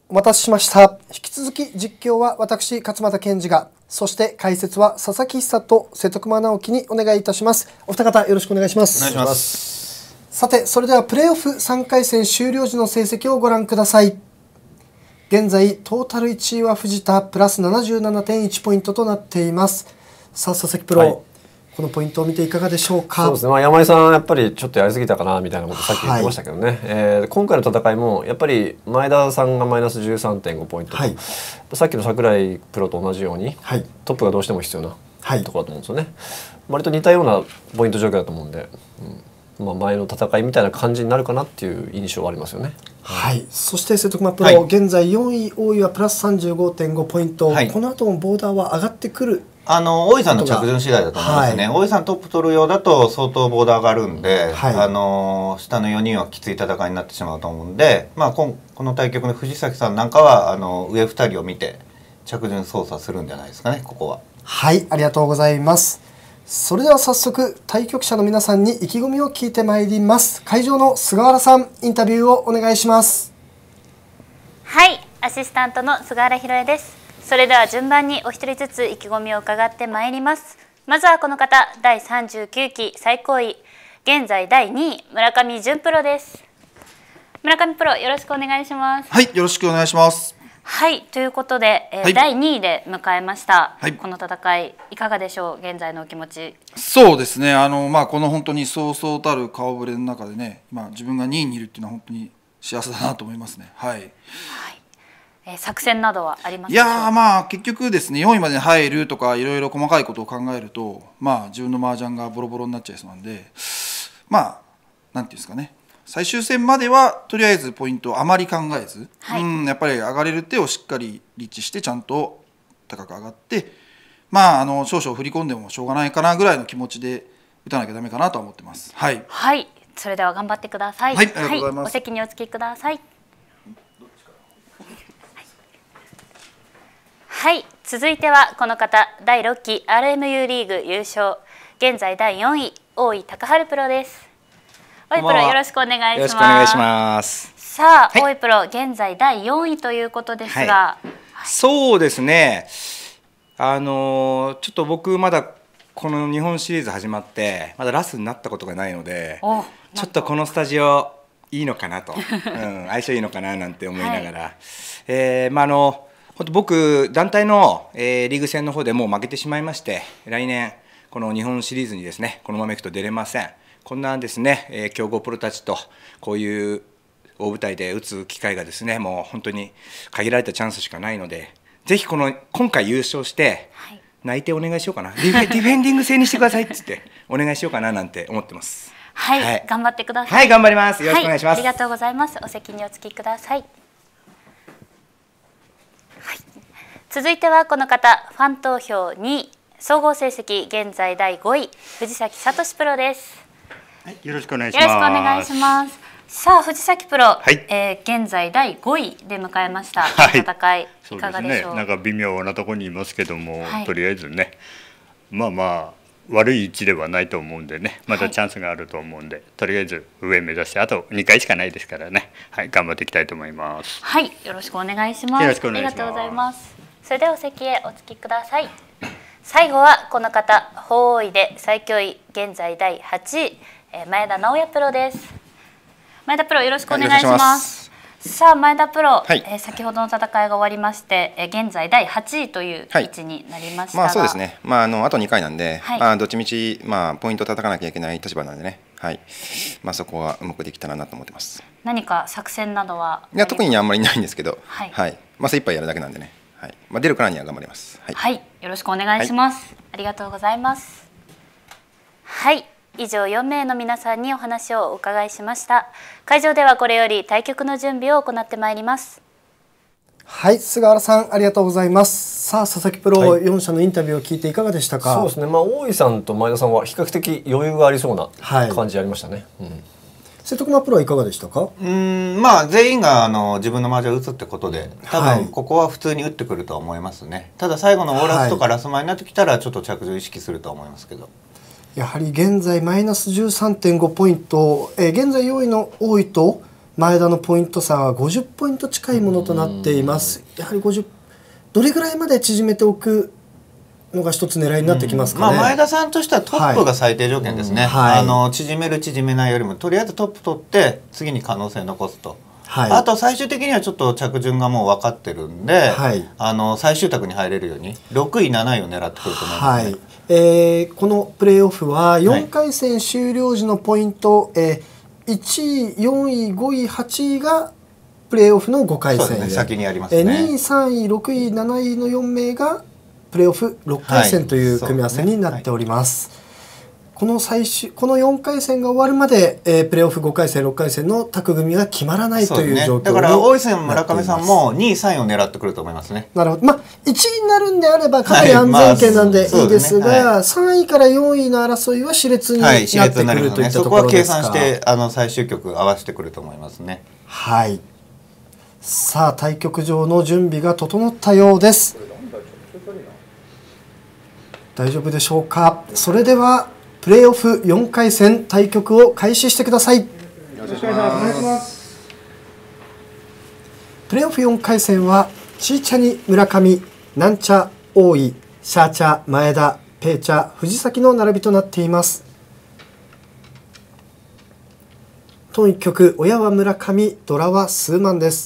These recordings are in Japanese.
お待たせしました。引き続き実況は私、勝俣健二が、そして解説は佐々木久と瀬戸熊直樹にお願いいたします。お二方よろしくお願いします。 お願いします。 さて、それではプレーオフ3回戦終了時の成績をご覧ください。現在、トータル1位は藤田プラス 77.1 ポイントとなっています。さあ、佐々木プロ、はい、このポイントを見ていかがでしょうか。 そうですね、山井さんやっぱりちょっとやりすぎたかなみたいなことさっき言ってましたけどね、今回の戦いもやっぱり前田さんがマイナス 13.5 ポイント、はい、さっきの櫻井プロと同じように、はい、トップがどうしても必要なところだと思うんですよね。割と似たようなポイント状況だと思うんで、まあ前の戦いみたいな感じになるかなっていう印象はありますよね。 はい、そして瀬戸熊プロ、はい、現在4位大井はプラス 35.5 ポイント、はい、この後もボーダーは上がってくる。 大井さんの着順次第だと思いますね。大井さんトップ取るようだと相当ボーダー上がるんで、はい、下の4人はきつい戦いになってしまうと思うんで、まあ、この対局の藤崎さんなんかは上2人を見て着順操作するんじゃないですかね、ここは。 はい、ありがとうございます。それでは早速対局者の皆さんに意気込みを聞いてまいります。会場の菅原さん、インタビューをお願いします。 はい、アシスタントの菅原ひろえです。それでは順番にお一人ずつ意気込みを伺ってまいります。まずはこの方、第39期最高位、現在第2位、村上純プロです。村上プロ、よろしくお願いします。 はい、よろしくお願いします。 はい、ということで、はい、第2位で迎えました、はい、この戦いいかがでしょう、現在のお気持ち。 そうですね、この本当にそうそうたる顔ぶれの中でね、自分が2位にいるっていうのは本当に幸せだなと思いますね。はい、はい作戦などはありますか。 いや結局ですね、4位まで入るとかいろいろ細かいことを考えると、自分の麻雀がボロボロになっちゃいそうなんで、なんていうんですかね、最終戦まではとりあえずポイントをあまり考えず、はい、やっぱり上がれる手をしっかりリーチしてちゃんと高く上がって、少々振り込んでもしょうがないかなぐらいの気持ちで打たなきゃダメかなとは思ってます。はい、 はい、それでは頑張ってください。 はい、ありがとうございます。 お席にお付きください。はい、続いてはこの方、第6期 RMU リーグ優勝、現在第4位、大井高春プロです。大井プロ、よろしくお願いします。 よろしくお願いします。 さあ、大井プロ、現在第4位ということですが、 そうですね、ちょっと僕まだこの日本シリーズ始まってまだラスになったことがないので、ちょっとこのスタジオいいのかなと、相性いいのかななんて思いながら、本当僕団体の、リーグ戦の方でもう負けてしまいまして、来年この日本シリーズにですねこのままいくと出れません。こんなですね、強豪プロたちとこういう大舞台で打つ機会がですねもう本当に限られたチャンスしかないので、ぜひ今回優勝して内定お願いしようかな、ディフェンディング制にしてくださいっつってお願いしようかななんて思ってます。 はい、頑張ってください。 はい、頑張ります。よろしくお願いします。 ありがとうございます。お席にお付きください。続いてはこの方、ファン投票2位、総合成績現在第5位、藤崎聡プロです。 はい、よろしくお願いします。 よろしくお願いします。さあ、藤崎プロ、はい、現在第5位で迎えました、はい、戦い、いかがでしょう。そうですね、 なんか微妙なところにいますけども、はい、とりあえずね、悪い位置ではないと思うんでね、まだチャンスがあると思うんで、とりあえず上目指して、あと2回しかないですからね、はい、頑張っていきたいと思います。 はい、よろしくお願いします。 よろしくお願いします。 ありがとうございます。それではお席へお付きください。最後はこの方、法王位で最強位、現在第8位、前田直也プロです。前田プロ、よろしくお願いします。さあ、前田プロ、先ほどの戦いが終わりまして、現在第8位という位置になりましたが、 そうですね、あと2回なんで、どっちみち、ポイントを叩かなきゃいけない立場なんでね、そこはうまくできたらなと思ってます。 何か作戦などは。 いや、特にあんまりないんですけど、精一杯やるだけなんでね、出るからには頑張ります。 はい、よろしくお願いします。ありがとうございます。はい、以上4名の皆さんにお話をお伺いしました。会場ではこれより対局の準備を行ってまいります。 はい、菅原さん、ありがとうございます。さあ、佐々木プロ、4社のインタビューを聞いていかがでしたか。 そうですね、大井さんと前田さんは比較的余裕がありそうな感じありましたね。 瀬戸熊プロはいかがでしたか。 全員が自分の麻雀を打つってことで、多分ここは普通に打ってくるとは思いますね。ただ最後のオーラスとかラス前になってきたらちょっと着順意識するとは思いますけど、 やはり現在マイナス 13.5 ポイント、現在4位の大井と前田のポイント差は50ポイント近いものとなっています。やはり50どれぐらいまで縮めておくのが一つ狙いになってきますかね。 前田さんとしてはトップが最低条件ですね。縮める縮めないよりもとりあえずトップ取って次に可能性残すと。あと最終的にはちょっと着順がもう分かってるんで、最終卓に入れるように6位7位を狙ってくると思いますね。 このプレーオフは4回戦終了時のポイント、1位4位5位8位がプレーオフの5回戦で、 先にやりますね。 2位3位6位7位の4名がプレーオフ6回戦という組み合わせになっております。この4回戦が終わるまで、プレーオフ5回戦6回戦の卓組が決まらないという状況になっています。 だから大井戦村上さんも2位3位を狙ってくると思いますね。 なるほど。1位になるんであればかなり安全圏なんでいいですが、3位から4位の争いは熾烈になってくるといったところですか。 そこは計算して最終局合わせてくると思いますね。 はい。さあ対局場の準備が整ったようです。大丈夫でしょうか。それではプレーオフ4回戦対局を開始してください。よろしくお願いします。プレーオフ4回戦はちーちゃに村上、なんちゃ大井、シャーチャ前田、ペーチャ藤崎の並びとなっています。トン1局、親は村上、ドラはスーマンです。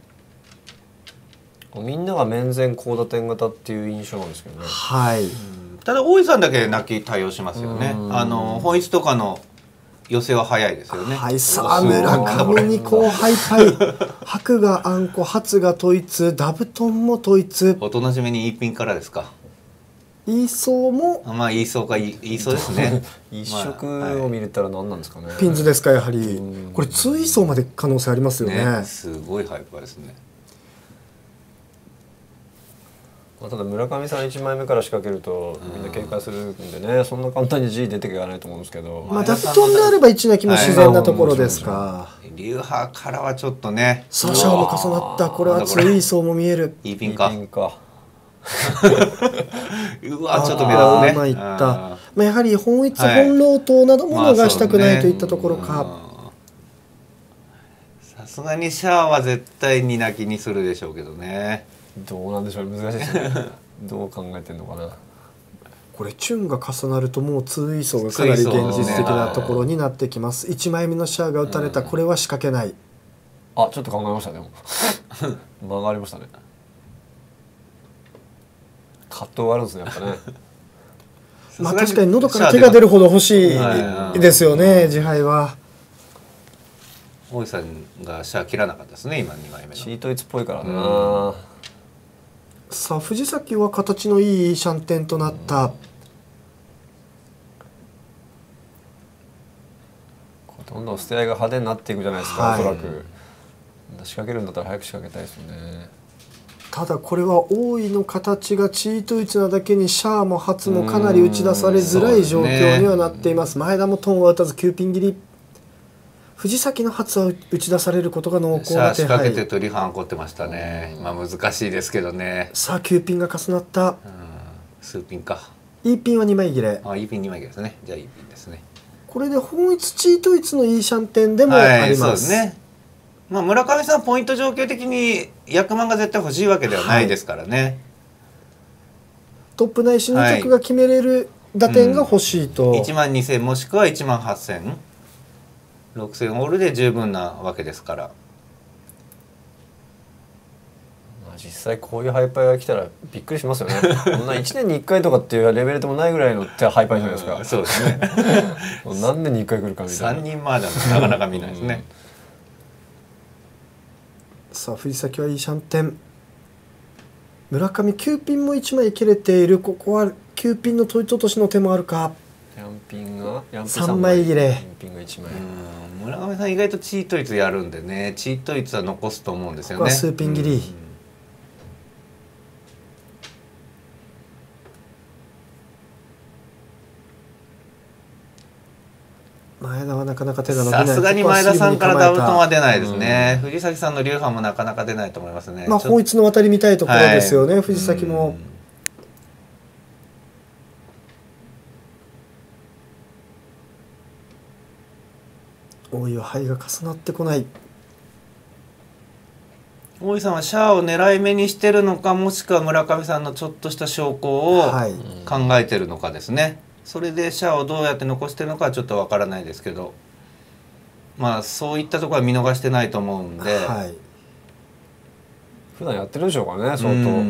みんなが面前高打点型っていう印象なんですけどね。 はい。 ただ大井さんだけ泣き対応しますよね。本一とかの寄せは早いですよね。 はい、さあ村上にこうハイパイ、白があんこ、初が統一、ダブトンも統一。 おとなしめに一品からですか。 イーソーもイーソーかイーソーですね。 一色を見れたら何なんですかね。 ピンズですかやはり。これ2イーソーまで可能性ありますよね。 すごいハイパーですね。 ただ村上さん1枚目から仕掛けるとみんな警戒するんでね、そんな簡単に G 出ていかないと思うんですけど、 ダブトンであれば1泣きも自然なところですか。 流派からはちょっとね。 サシャも重なった。これは2イーソーも見える。 いいピンか。うわちょっと目立つね。やはり本一本老頭なども逃したくないといったところか。 さすがにシャアは絶対に泣きにするでしょうけどね。 どうなんでしょう、難しいですね。どう考えてんのかな。 これチュンが重なるともう2イーソーがかなり現実的なところになってきます。1枚目のシャアが打たれた、これは仕掛けない。 あ、ちょっと考えましたね。曲がりましたね。葛藤があるんですね、やっぱね。 確かに喉から手が出るほど欲しいですよね、自敗は。 大井さんがシャア切らなかったですね、今2枚目の。 チートイツっぽいからな。 さあ藤崎は形のいいシャンテンとなった。 どんどん捨て合いが派手になっていくじゃないですか、おそらく。仕掛けるんだったら早く仕掛けたいですよね。 ただこれは大井の形がチートイツなだけにシャアも初もかなり打ち出されづらい状況にはなっています。前田もトンは打たず9ピン切り。藤崎の初は打ち出されることが濃厚な手配。仕掛けて取り反怒ってましたね。難しいですけどね。 さあ9ピンが重なった。 数ピンか。 いいピンは2枚切れ。 いいピン2枚切れですね。じゃあいいピンですね。 これで本一チートイツのいいシャンテンでもあります。 そうですね。村上さんポイント状況的に役満が絶対欲しいわけではないですからね。 トップないし2着が決めれる打点が欲しいと。 1万2000もしくは1万8000。6000ホールで十分なわけですから。 実際こういうハイパイが来たらびっくりしますよね。こんな1年に1回とかっていうレベルでもないぐらいのハイパイじゃないですか。 そうですね。 何年に1回来るかみたいな。 3人マージャンなかなか見ないですね。 さあ藤崎はいいシャンテン。村上9ピンも1枚切れている。ここは9ピンのトイト落としの手もあるか。 ヤンピンが 3枚切れ。 ヤンピンが1枚。 村上さん意外とチート率やるんでね、チート率は残すと思うんですよね。 ここは数ピン切り。前田はなかなか手が伸びない。 さすがに前田さんからダブトンは出ないですね。藤崎さんの流派もなかなか出ないと思いますね。 本一の渡り見たいところですよね、藤崎も。大井は牌が重なってこない。 大井さんはシャアを狙い目にしてるのか、もしくは村上さんのちょっとした証拠を考えてるのかですね。それでシャアをどうやって残してるのかはちょっとわからないですけど、まあそういったところは見逃してないと思うんで、はい、 普段やってるでしょうかね、相当。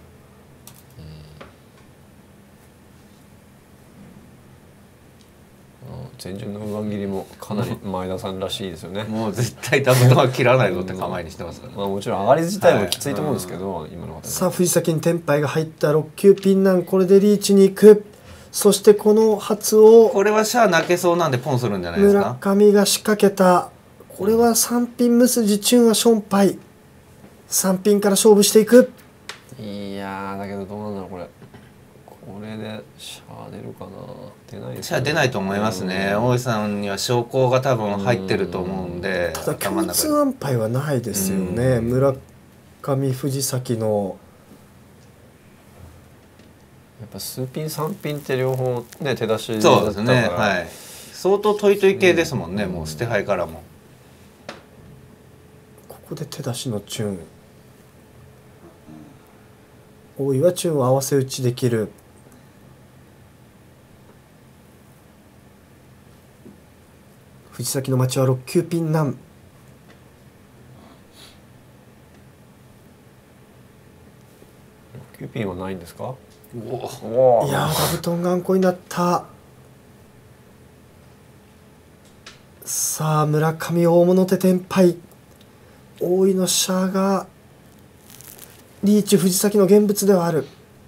前順の上切りもかなり前田さんらしいですよね。 もう絶対ダブトは切らないぞって構えにしてますから、 まあもちろん上がり自体もきついと思うんですけど、今の方さあ藤崎にテンパイが入った6球ピンナン、これでリーチに行く。そしてこの初をこれはシャア泣けそうなんでポンするんじゃないですか。 村上が仕掛けた。これは3ピン無筋、チュンはションパイ、3ピンから勝負していく。 いやだけどどうなんだろうこれ。これでシャア出るかな。出ないですね。 シャア出ないと思いますね。大井さんには証拠が多分入ってると思うんで。 ただ共通安牌はないですよね。村上藤崎のやっぱ数ピン3ピンって両方ね手出しだったから。そうですね。はい。相当トイトイ系ですもんね。もう捨て牌からも。 ここで手出しのチュン。大井はチュンを合わせ打ちできる。藤崎の町は6球ピンナン。 6球ピンはないんですか。 いやダブトン頑固になった。さあ村上大物手テンパイ。大井のシャアがリーチ藤崎の現物ではある。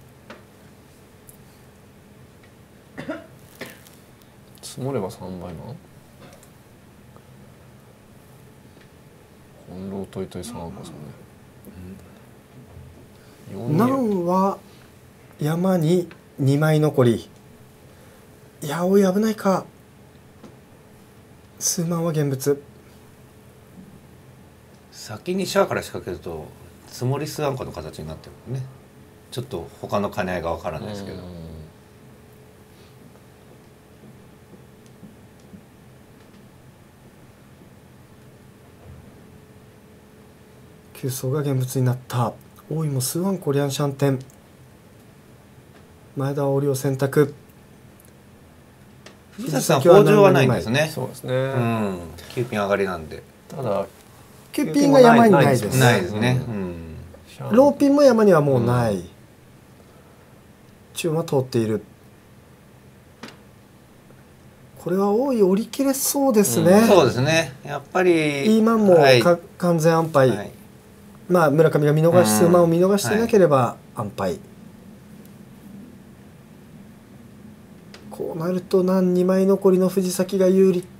積もれば3倍マン。翻弄トイトイ3倍ですもんね。 南は山に2枚残り。いや大井危ないか。数万は現物。 先にシャアから仕掛けると積もり数アンコの形になってるね。ちょっと他の兼ね合いがわからないですけど。 9層が現物になった。大井も数アンコリアンシャンテン。前田は折を選択。 藤崎さん北条はないんですね。 そうですね。 9ピン上がりなんで。 ただ 9ピンが山にないです。 ないですね。 ローピンも山にはもうない。チュンは通っている。これは大井折り切れそうですね。 そうですね。やっぱり E マンも完全安牌。まあ村上が見逃し数万を見逃していなければ安牌。こうなると何2枚残りの藤崎が有利。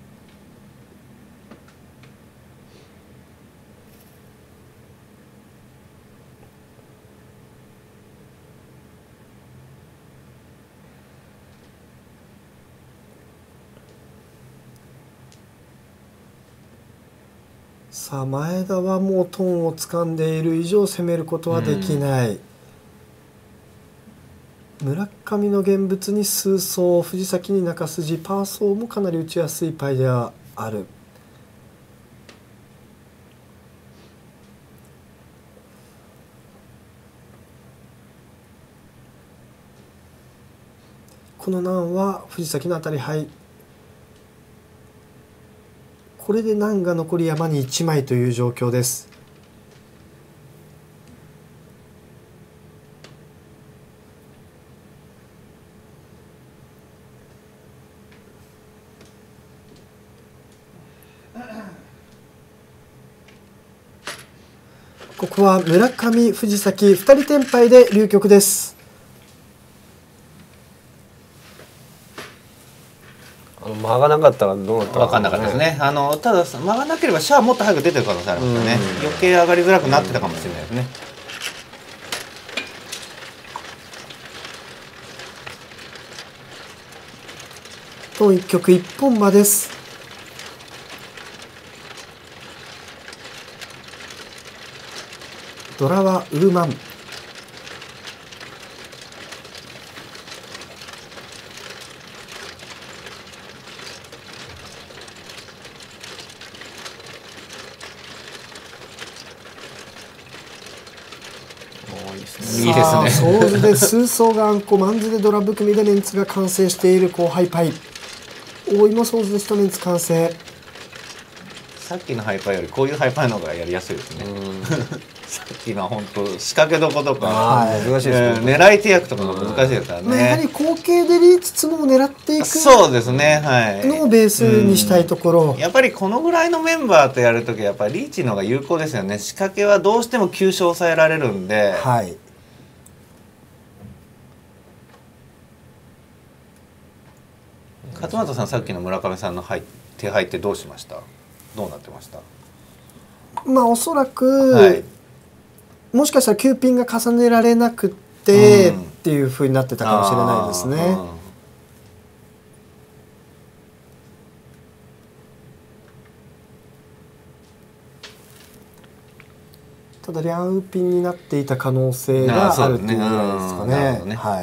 さあ前田はもうトンを掴んでいる以上攻めることはできない。村上の現物に数層、藤崎に中筋、パーソーもかなり打ちやすいパイではある。この難は藤崎の当たり牌。これで難が残り山に1枚という状況です。ここは村上、藤崎2人テンパイで流局です。 間がなかったらどうなったか分かんなかったですね。ただ間がなければシャアもっと早く出てる可能性ありますよね。余計上がりづらくなってたかもしれないですね。 と1局1本馬です。ドラはウーマン。 いいですね。 ソーズで数層があんこ、マンズでドラ含みでメンツが完成している後輩パイ。大井もソーズで1メンツ完成。 さっきのハイパーよりこういうハイパーの方がやりやすいですね。さっきの本当仕掛けどことか難しいですね。 狙い手役とかが難しいですからね。 やはり後継でリーチツモを狙っていくそうですね、はい、 のをベースにしたいところ、 やっぱりこのぐらいのメンバーとやるときやっぱりリーチの方が有効ですよね。仕掛けはどうしても急所を抑えられるんで、 はい、 勝俣さん、さっきの村上さんの手配ってどうしました？どうなってました？ まあおそらく、はい、もしかしたら9ピンが重ねられなくて、っていう風になってたかもしれないですね。ただリャンウピンになっていた可能性があるっていうぐらいですかね。はい。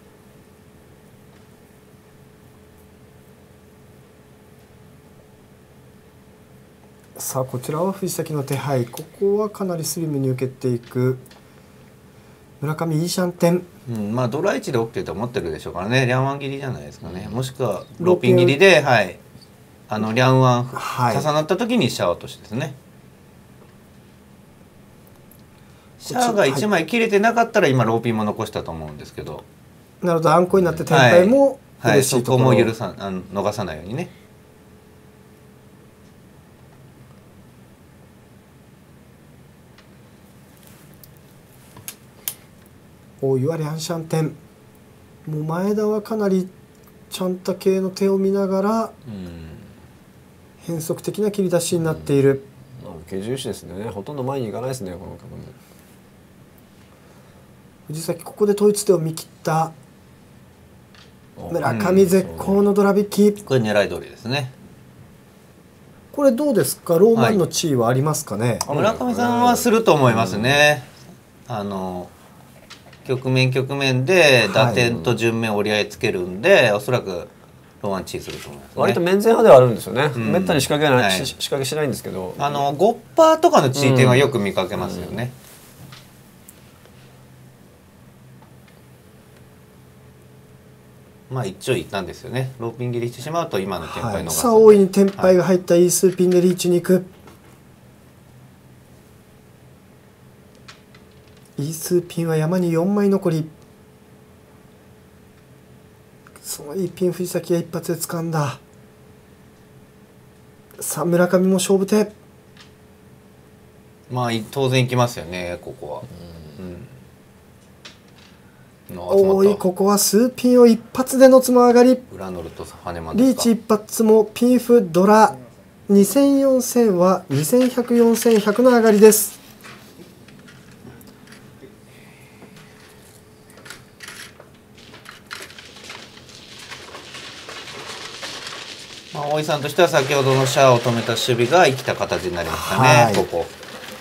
さあこちらは藤崎の手配。ここはかなりスリムに受けていく村上いいシャンテン、 まあドラ1で OK と思ってるでしょうからね。リャンワン切りじゃないですかね。もしくはローピン切りで、はい、リャンワン重なった時にシャア落としですね。シャアが1枚切れてなかったら今ローピンも残したと思うんですけど、 なるほど、あんこになってテンパイも嬉しいところ、 そこも逃さないようにね。 大岩リャンシャンテン、もう前田はかなりちゃんた系の手を見ながら変則的な切り出しになっている。 受け重視ですね。ほとんど前に行かないですね、この方も。 藤崎ここで統一手を見切った村上、絶好のドラ引き。 これ狙い通りですね。 これどうですか、ローマンの地位はありますかね。 村上さんはすると思いますね。局面で打点と順面折り合いつけるんで、おそらくローマン地位すると思いますね。 割と面前派ではあるんですよね。めったに仕掛けない、仕掛けしないんですけど、 ゴッパーとかの地位点はよく見かけますよね。まあ一長一短ですよね。ローピン切りしてしまうと今のテンパイのさあ大いにテンパイが入ったイースーピンでリーチに行く。イースーピンは山に4枚残り。そのいいピン藤崎が一発で掴んだ。さあ村上も勝負手。 まあ当然いきますよね、ここは。 おい、ここは数ピンを一発でのつも上がり。 裏乗ると跳ねまリーチ一発もピンフドラ2000、4000は2100、4100の上がりです。 大井さんとしては先ほどのシャアを止めた守備が生きた形になりましたね、ここ。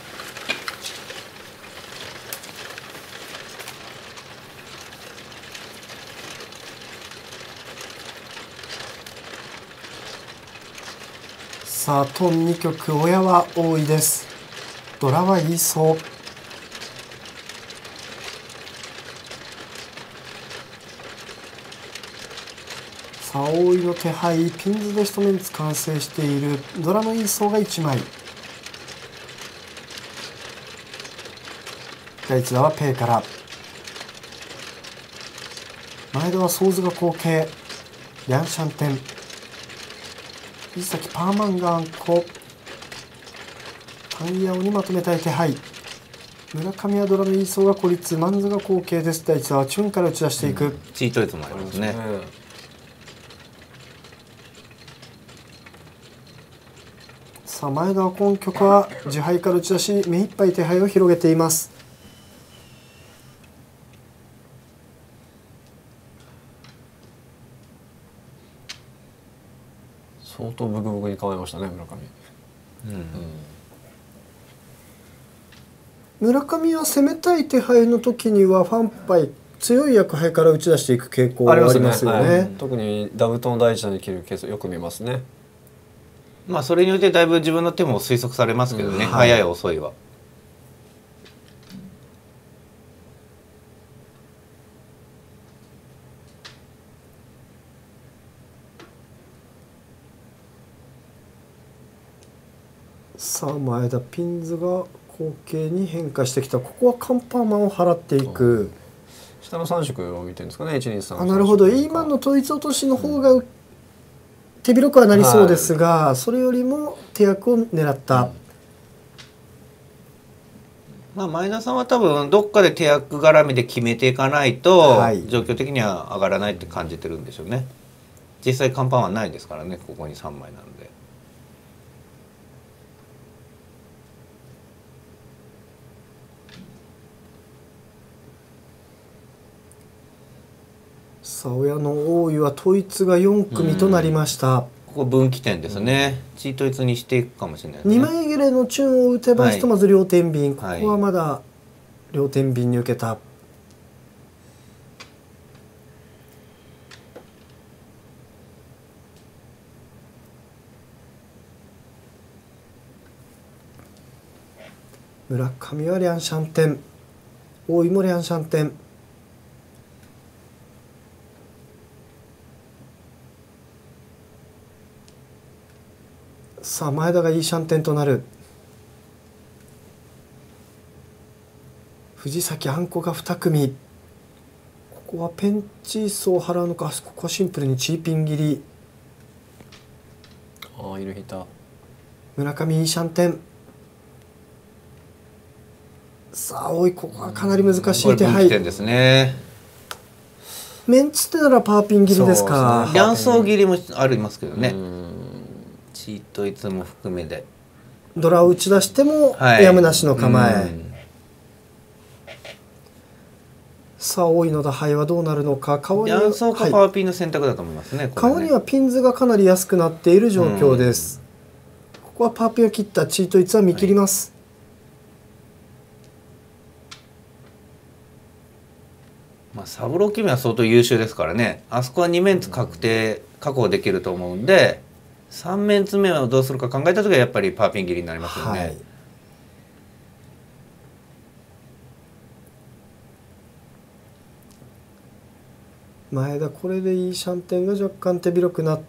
さあトン2曲、親は多いです。ドラは言いそう。さあ大井の手配、ピンズで一メンツ完成している。ドラの言いそうが1枚。第1打はペイから。前田はソーズが後継。リャンシャンテン。藤崎パーマンがあんこ。タンヤオにまとめたい手配。村上はドラの言いそうが孤立。マンズが後継です。第1打はチュンから打ち出していく。 チート率もありますね。 さあ前田は今局は自敗から打ち出し目いっぱい手配を広げています。 相当ブクブクに構えましたね、村上。 村上は攻めたい手配の時にはファンパイ強い役配から打ち出していく傾向がありますよね。 特にダブトン第一打に切るケースよく見ますね。 まあそれによってだいぶ自分の手も推測されますけどね、早い遅いは。 さあ前田ピンズが後傾に変化してきた。ここはカンパーマンを払っていく。 下の3色を見てるんですかね。123。 なるほど。今の統一落としの方が手広くはなりそうですが、それよりも手役を狙った。 まあ前田さんは多分どっかで手役絡みで決めていかないと、状況的には上がらないって感じてるんでしょうね。実際カンパンはないですからね、ここに3枚なんで。 さあ親の大井は統一が4組となりました。 ここ分岐点ですね。チー統一にしていくかもしれないですね。 2枚切れのチューンを打てばひとまず両天秤、ここはまだ両天秤に受けた。村上はリャンシャンテン、大井もリャンシャンテン。さあ前田がいいシャンテンとなる。藤崎あんこが2組。ここはペンチースを払うのか。ここはシンプルにチーピン切り。 ああ、色引いた。 村上いいシャンテン。さあ大井、ここはかなり難しい手配ですね。 メンツってならパーピン切りですか。 両層切りもありますけどね。チートいつも含めでドラを打ち出してもやむなしの構え。さあ大井の打牌はどうなるのか。顔に両層かパワーピンの選択だと思いますね。 顔にはピンズがかなり安くなっている状況です。ここはパーピンを切ったチートいつは見切ります。 まあサブロー決めは相当優秀ですからね。あそこは2メンツ確定確保できると思うんで、3メンツ目をどうするか考えた時はやっぱりパーピン切りになりますよね。 前田これでいいシャンテンが若干手広くなった。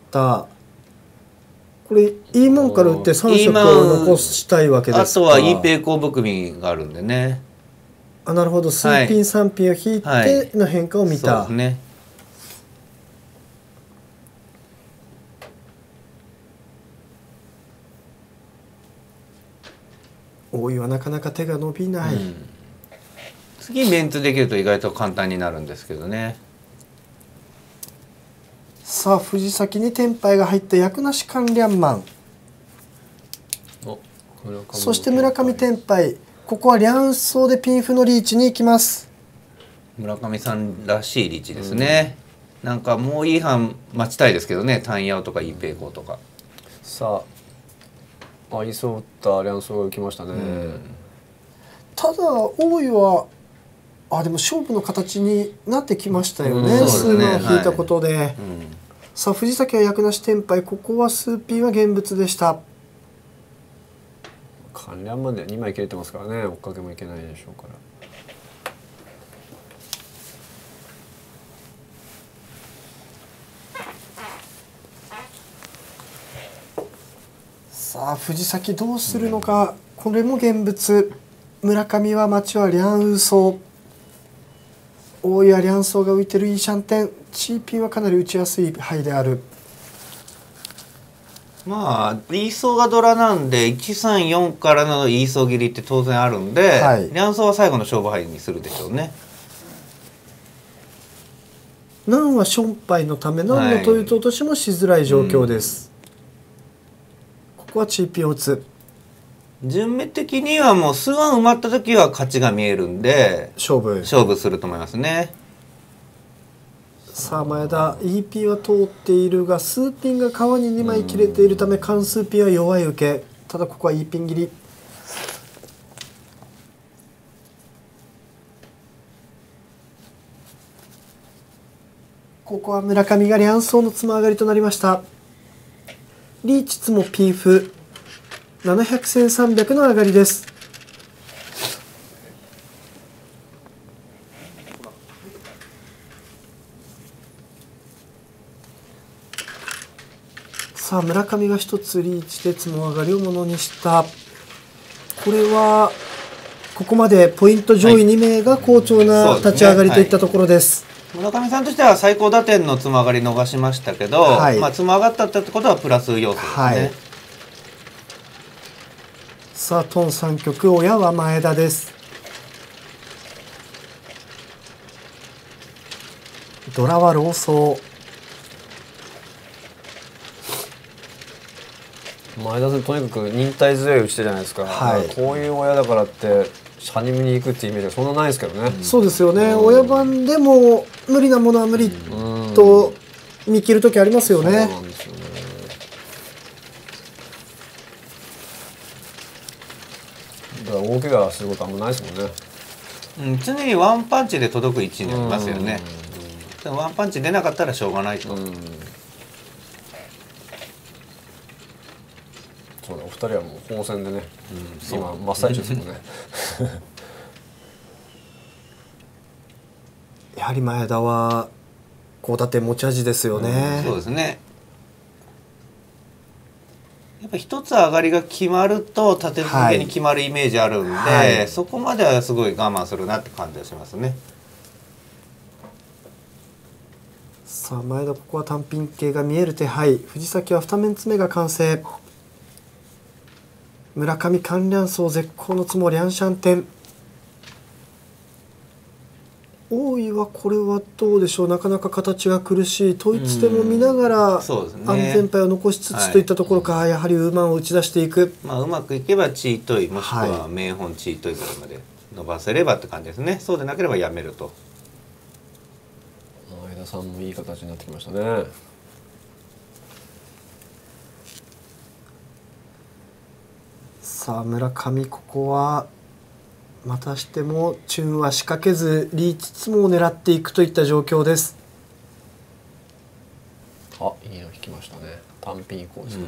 これいいもんから打って3色を残したいわけですか。 あとはいいペイコー含みがあるんでね。 なるほど。数ピン3ピンを引いての変化を見た。 そうですね。 大井はなかなか手が伸びない。 次メンツできると意外と簡単になるんですけどね。 さあ藤崎にテンパイが入った役なしカンリャンマン。そして村上テンパイ。ここはリャンソーでピンフのリーチに行きます。 村上さんらしいリーチですね。なんかもういい班待ちたいですけどね。単ヤオとかイーペイコーとか。 さあイーソー打ったリャンソーが浮きましたね。 ただ大井はでも勝負の形になってきましたよね。数が引いたことで。さあ藤崎は役なしテンパイ。ここは数ピンは現物でした。 関連まで2枚切れてますからね。追っかけもいけないでしょうから。 さあ藤崎どうするのか。これも現物。村上は町はリャンウーソー。大井はリャンソーが浮いてるいいシャンテン。チーピンはかなり打ちやすい牌である。 まあイーソーがドラなんで134からのイーソー切りって当然あるんで、リャンソーは最後の勝負牌にするでしょうね。 ナンはションパイのためナンの統一落としもしづらい状況です。ここはチーピンを打つ。 順目的にはもう数案埋まった時は勝ちが見えるんで勝負すると思いますね。 さあ前田 EP は通っているが数ピンが川に2枚切れているため関数ピンは弱い受け。ただここは E ピン切り。ここは村上がリャンソーのつま上がりとなりました。リーチツもピンフ700、1300の上がりです。 さあ村上が一つリーチでつも上がりをものにした。これはここまでポイント上位2名が好調な立ち上がりといったところです。 村上さんとしては最高打点のつも上がり逃しましたけど、まあつも上がったってことはプラス要素ですね。 さあトン3局、親は前田です。ドラは老僧。 前田さんとにかく忍耐強い打ち手じゃないですか、こういう親だからってしゃにみに行くっていうイメージはそんなないですけどね。 そうですよね、親番でも無理なものは無理と見切る時ありますよね。そうなんですよね。 だから大怪我することあんまないですもんね。 常にワンパンチで届く位置にありますよね。でもワンパンチ出なかったらしょうがないと。 そうだ、お二人はもう本戦でね、今真っ最中ですもんね。 やはり前田は高打点持ち味ですよね。 そうですね。やっぱ一つ上がりが決まると立て続けに決まるイメージあるんで、そこまではすごい我慢するなって感じがしますね。 さあ前田、ここは単品系が見える手配。藤崎は2面詰めが完成。村上関連層絶好のつもりャンシャン点。大井はこれはどうでしょう、なかなか形が苦しい。統一手も見ながら安全牌を残しつつといったところか、やはりウーマンを打ち出していく。 まあうまくいけばチートイもしくは名本チートイぐらいまで伸ばせればって感じですね。そうでなければやめると。 前田さんもいい形になってきましたね。 さあ村上、ここはまたしてもチューンは仕掛けずリーチツモを狙っていくといった状況です。 あ、いいの引きましたね。単品移行ですね。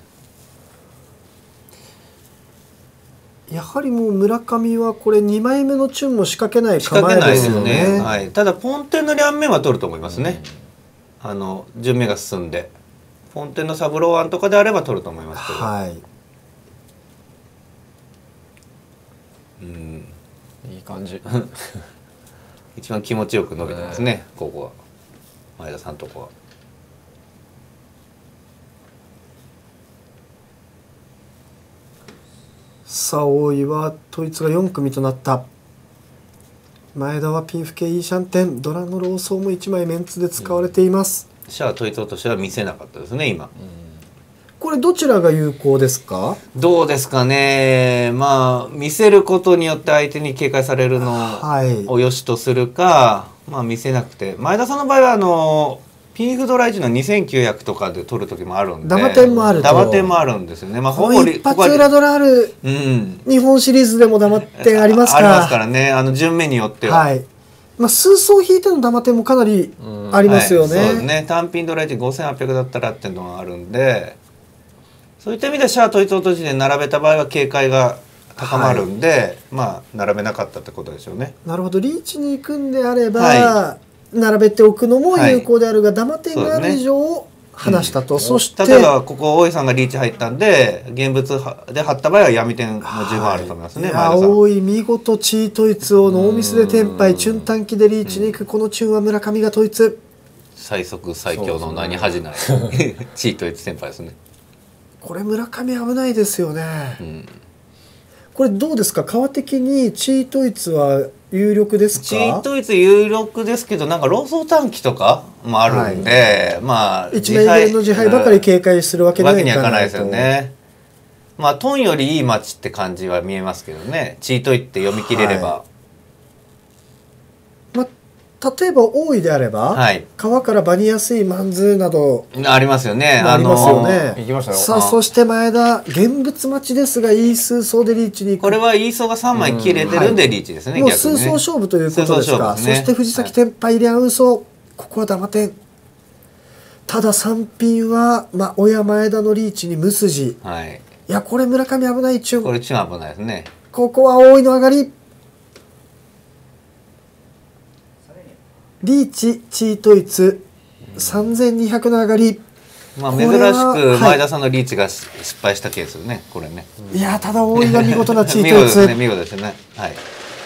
やはりもう村上はこれ2枚目のチューンも仕掛けない構えですよね。 はい、ただポンテンの両面は取ると思いますね。順目が進んでポンテンのサブローワンとかであれば取ると思いますけど。はい。 いい感じ。 一番気持ちよく伸びてますね、ここは前田さんとこは。 さあ大井は統一が4組となった。前田はピンフ系イーシャンテン、ドラのローソーも1枚メンツで使われています。 シャア統一としては見せなかったですね今。 これどちらが有効ですか？ どうですかね。まあ見せることによって相手に警戒されるのを良しとするか、まあ見せなくて、前田さんの場合はピンフドライチの2900とかで取る時もあるんで、 ダマ点もあると。 ダマ点もあるんですよね。まあほぼ一発裏ドラある日本シリーズでもダマ点ありますから。 ありますからね。順目によっては。はい。 まあ数層引いてのダマ点もかなりありますよね。 そうですね。単品ドライチ5800だったらっていうのがあるんで。そういった意味でシャア統一落としで並べた場合は警戒が高まるんで、まあ並べなかったってことでしょうね。 なるほど。リーチに行くんであれば、並べておくのも有効であるが、ダマ点がある以上離したと。そして例えばここ大井さんがリーチ入ったんで現物で貼った場合は闇点も十分あると思いますね。 大井見事チー統一をノーミスでテンパイ、チュン短期でリーチに行く。このチュンは村上が統一。 最速最強の名に恥じないチー統一テンパイですね。 これ村上危ないですよね。これどうですか、川的にチー統一は有力ですか？ チー統一有力ですけど、なんかローソー短期とかもあるんで、まあ 1名分の自敗ばかり警戒するわけにはいかないですよね。まあトンよりいい街って感じは見えますけどね、チートイって読み切れれば。 例えば大井であれば、川から場にやすいマンズなどありますよね。 ありますよね。 行きましたよ。 さあそして前田現物待ちですが、いい数層でリーチに行く。 これはいい層が3枚切れてるんでリーチですね。 もう数層勝負ということですか。そして藤崎天敗リャンウソ、ここはダマ点。ただ3品は親前田のリーチに無筋。いやこれ村上危ないチュン。 これチュン危ないですね。 ここは大井の上がり。リーチチー統一3200の上がり。 まあ珍しく前田さんのリーチが失敗したケースね、これね。 いやただ大井が見事なチート見事ですね、見事ですね。はい。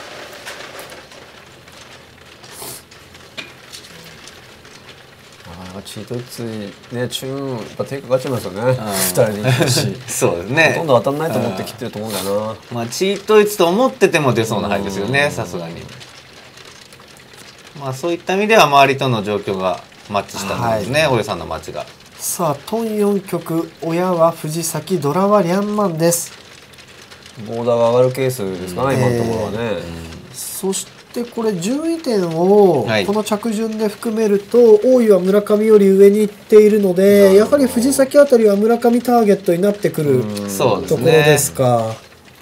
チートイツね、チューンやっぱ手かかっちゃいますよね。2人にいるしそうですね。 ほとんど当たんないと思って切ってると思うんだよな。 まあチートイツと思ってても出そうな範囲ですよね、さすがに。まあそういった意味では周りとの状況がマッチしたんですね、大江さんのマッチが。 さあトン4局、親は藤崎、ドラはリャンマンです。 ボーダーが上がるケースですかね、今のところはね。 そしてこれ順位点をこの着順で含めると、大井は村上より上に行っているので、やはり藤崎あたりは村上ターゲットになってくるところですか。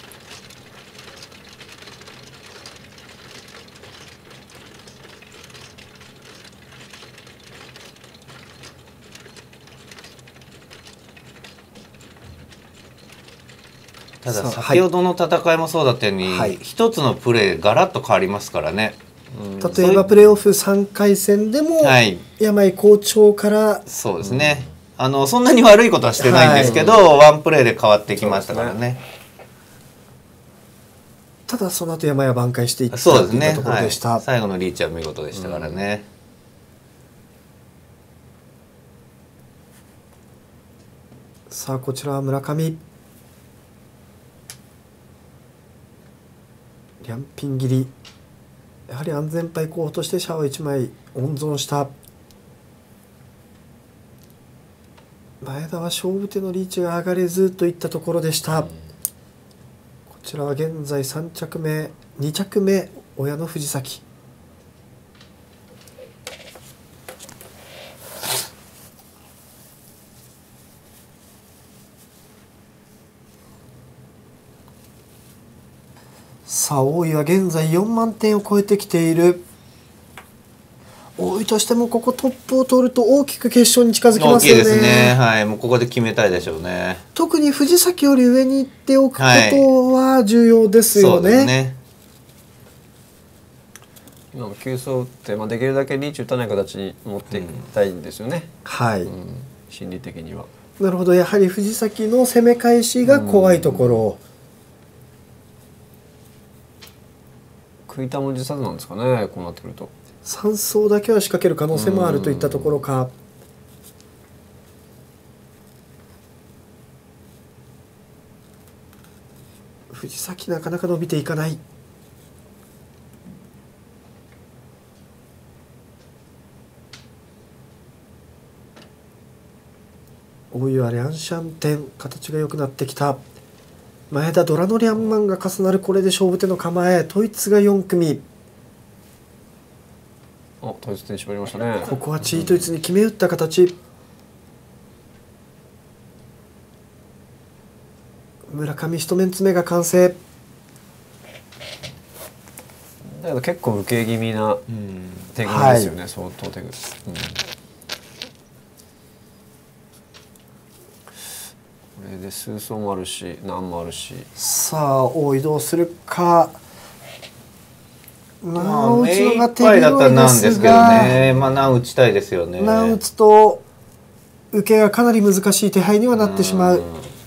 ただ先ほどの戦いもそうだったように、一つのプレーガラッと変わりますからね。 例えばプレーオフ3回戦でも、山井校長からそうですね、そんなに悪いことはしてないんですけど、ワンプレーで変わってきましたからね。 ただその後山井は挽回していったというところでした。 最後のリーチは見事でしたからね。 さあこちらは村上、リャンピン切り、やはり安全牌候補としてシャワー1枚温存した。前田は勝負手のリーチが上がれずといったところでした。こちらは現在3着目、2着目親の藤崎。さあ大井は現在4万点を超えてきている。大井としてもここトップを取ると大きく決勝に近づきますよね。 大きいですね。はい、もうここで決めたいでしょうね。 特に藤崎より上に行っておくことは重要ですよね。そうですね。 今も急走打って、できるだけリーチ打たない形に持っていきたいんですよね。 はい、 心理的には。 なるほど、やはり藤崎の攻め返しが怖いところ。 食いたも自殺なんですかね、こうなってくると。 3走だけは仕掛ける可能性もあるといったところか。藤崎なかなか伸びていかない。大井はリャンシャンテン、形が良くなってきた。前田ドラのリャンマンが重なる、これで勝負手の構え。統一が4組。 統一手に絞りましたね。 ここはチートイツに決め打った形。村上一面詰めが完成。 だけど結構受け気味な手組ですよね、相当手組。これで数走もあるし難もあるし。 さあ大井どうするか。 難打つのが手強いですが、難打ちたいですよね。 難打つと受けがかなり難しい手配にはなってしまう。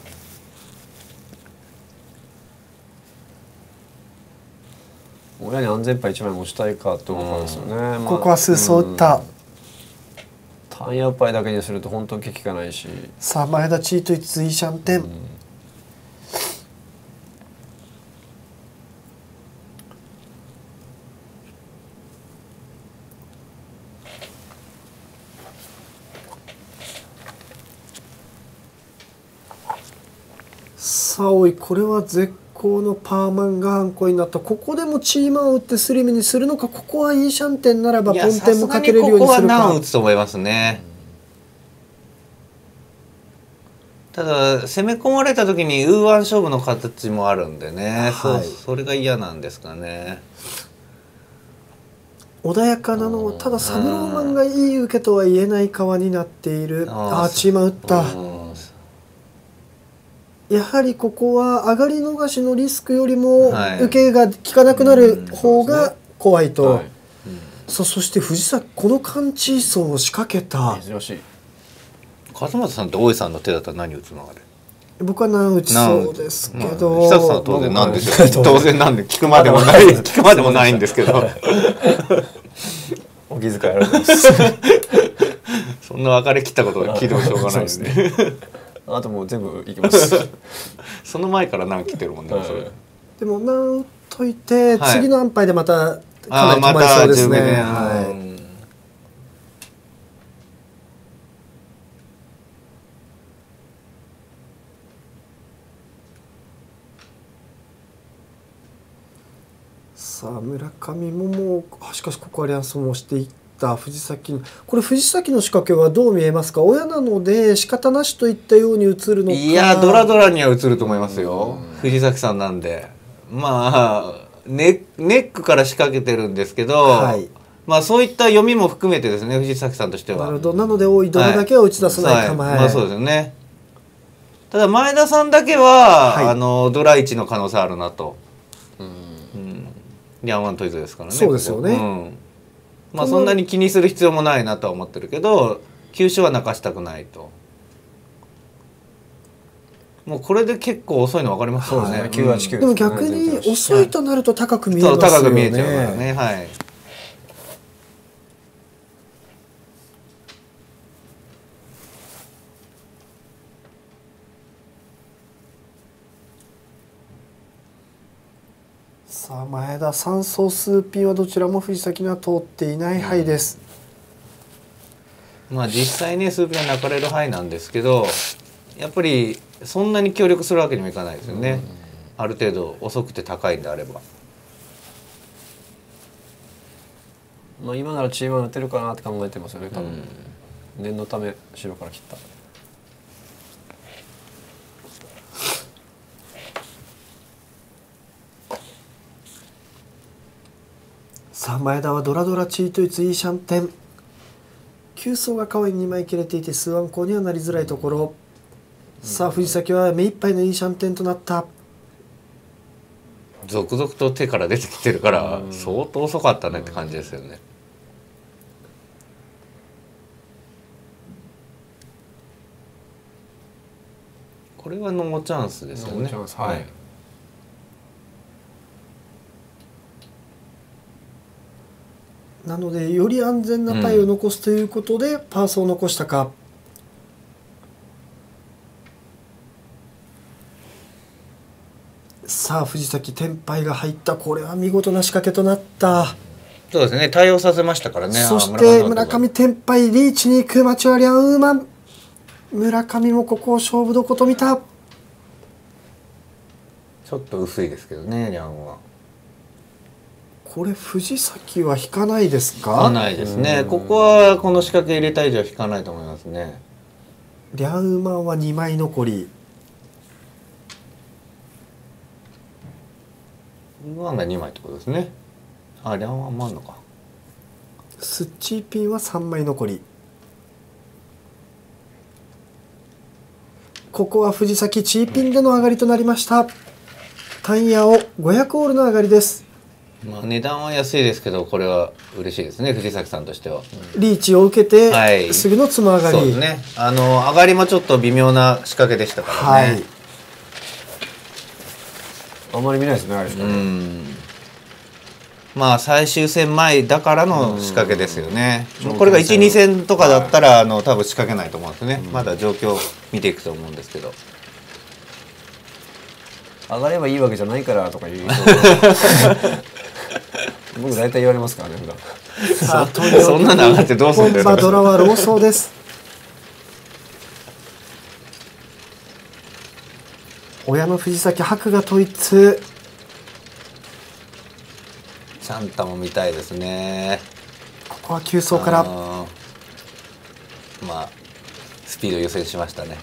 親に安全牌1枚持ちたいかってことですよね。 ここは数走打った。 単ヤ牌だけにすると本当に効かないし。 さあ前田チートイツイーシャンテン。さあおい、これは絶好のパーマンがハンコになった。ここでもチーマンを打ってスリムにするのか。ここはイーシャンテンならばポンテンもかけれるようにするか。 ここは難打つと思いますね。ただ攻め込まれた時にウーワン勝負の形もあるんでね、それが嫌なんですかね。 穏やかなの、ただサブローマンがいい受けとは言えない側になっている。チーマン打った。やはりここは上がり逃しのリスクよりも受けが効かなくなる方が怖いと。そして藤崎この間地走を仕掛けた。 珍しい。 勝俣さんって大井さんの手だったら何打つのあれ？ 僕は何打ちそうですけど、 久さんは当然なんですよ。当然なんで聞くまでもないんですけど。 お気遣いありがとうございます。 そんな別れ切ったことを聞いてもしょうがないですね。 あともう全部いきます。 その前から何来てるもんね。それ。 でも何打っといて、次の安牌でまたかなり止まりそうですね。さあ村上ももうしかしここはリアンスもしていった藤崎、これ藤崎の仕掛けはどう見えますか？親なので仕方なしといったように映るのか。 いやドラドラには映ると思いますよ。藤崎さんなんでまあネックから仕掛けてるんですけど、はい、まあそういった読みも含めてですね藤崎さんとしては。 なるほど。なので多いドラだけは打ち出さない構え、 はいはい、まあそうですよね。ただ前田さんだけは、はい、ドラ1の可能性あるなと。リャンワントイズですからね。 そうですよね。 まあそんなに気にする必要もないなとは思ってるけど、球種は泣かしたくないと。もうこれで結構遅いの分かりますよね。 989。でも逆に遅いとなると高く見えますよね。 高く見えちゃうからね。はい。 さあ前田3走数ピンはどちらも藤崎には通っていない範囲です。 まあ実際ね数ピンは泣かれる範囲なんですけど、やっぱりそんなに協力するわけにもいかないですよね。ある程度遅くて高いんであれば。 まあ今ならチームは打てるかなって考えてますよね多分。念のため後ろから切った。 さあ前田はドラドラチートイツいいシャンテン、球走が顔に2枚切れていて数安行にはなりづらいところ。さあ藤崎は目いっぱいのいいシャンテンとなった。 続々と手から出てきてるから相当遅かったねって感じですよね。これはノーチャンスですよね。はい。 なのでより安全なパイを残すということで、パーソを残したか。さあ藤崎テンパイが入った。これは見事な仕掛けとなった。 そうですね対応させましたからね。 そして村上テンパイリーチに行くマチュアリアンウーマン。村上もここを勝負どこと見た。 ちょっと薄いですけどねリャンは。 これ藤崎は引かないですか？ 引かないですね。ここはこの仕掛け入れた以上は引かないと思いますね。 リャンウーマンは2枚残り。 ウーマンが2枚ってことですね。あリャンワンもあんのか。 スッチーピンは3枚残り。ここは藤崎チーピンでの上がりとなりました。タンヤオ500オールの上がりです。 まあ値段は安いですけどこれは嬉しいですね藤崎さんとしては。 リーチを受けて、はい、すぐのつま上がり。 そうですね。上がりもちょっと微妙な仕掛けでしたからね。はい、 あんまり見ないですねあれ。 まあ最終戦前だからの仕掛けですよね。これが 1,2 戦とかだったら多分仕掛けないと思うんですね。まだ状況見ていくと思うんですけど。 上がればいいわけじゃないからとか言う僕大体言われますからね普段。 さあそんなの上がってどうするんだよ。 本場ドラはローソーです。親の藤崎白が統一。 チャンタも見たいですね。 ここは急走からまあスピード優先しましたね。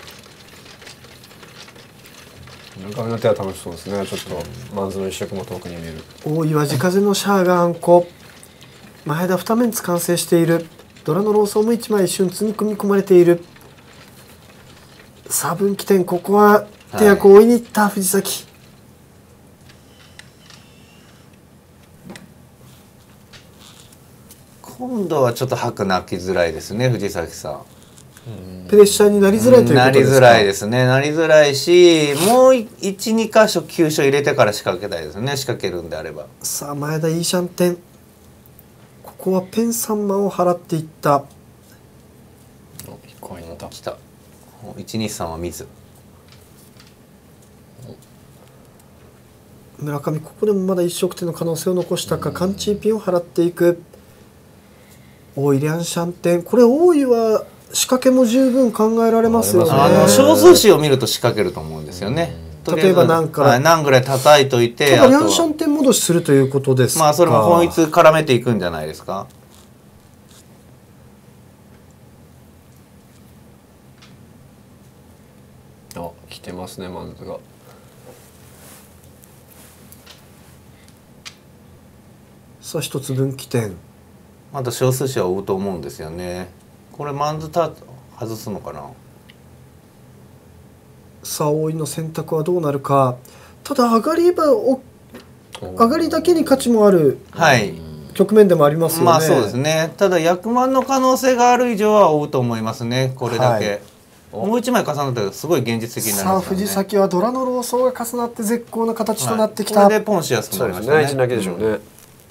中身の手は楽しそうですね。ちょっとマンズの一色も遠くに見える。 大岩地風のシャーがあんこ。前田2面ツ完成している。ドラのローソーも1枚瞬通に組み込まれている。さあ分岐点、ここは手役を追いに行った藤崎。 今度はちょっと白泣きづらいですね藤崎さん。 プレッシャーになりづらいということですか。 なりづらいですね。なりづらいし、もう12箇所急所入れてから仕掛けたいですね。仕掛けるんであれば。 さあ前田いいシャンテン、ここはペン3万を払っていった。 来た。123は水。 村上ここでもまだ一色点の可能性を残したか。カンチーピンを払っていく。大井リャンシャンテン、これ大井は仕掛けも十分考えられますよね。 小数詞を見ると仕掛けると思うんですよね。 例えば何ぐらい叩いといて、 ただリャンシャンテン戻しするということですか。 まあそれも本一絡めていくんじゃないですか。 あ、来てますねマンズが。 さあ一つ分岐点。 また小数詞は追うと思うんですよね。これマンズ外すのかな。 さあ大井の選択はどうなるか。ただ上がりだけに価値もある局面でもありますよね。 まあそうですね。ただ役満の可能性がある以上は追うと思いますね。これだけ、もう一枚重なったらすごい現実的になりますからね。 さあ藤崎はドラの老僧が重なって絶好の形となってきた。 これでポンしやすくなりましたね。 1だけでしょうね。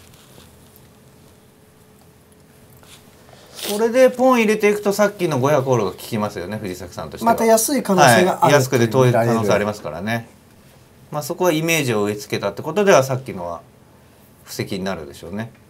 これでポン入れていくとさっきの500オールが効きますよね、藤崎さんとしては。 また安い可能性がある、 安くで遠い可能性ありますからね。まあそこはイメージを植え付けたってことではさっきのは布石になるでしょうね。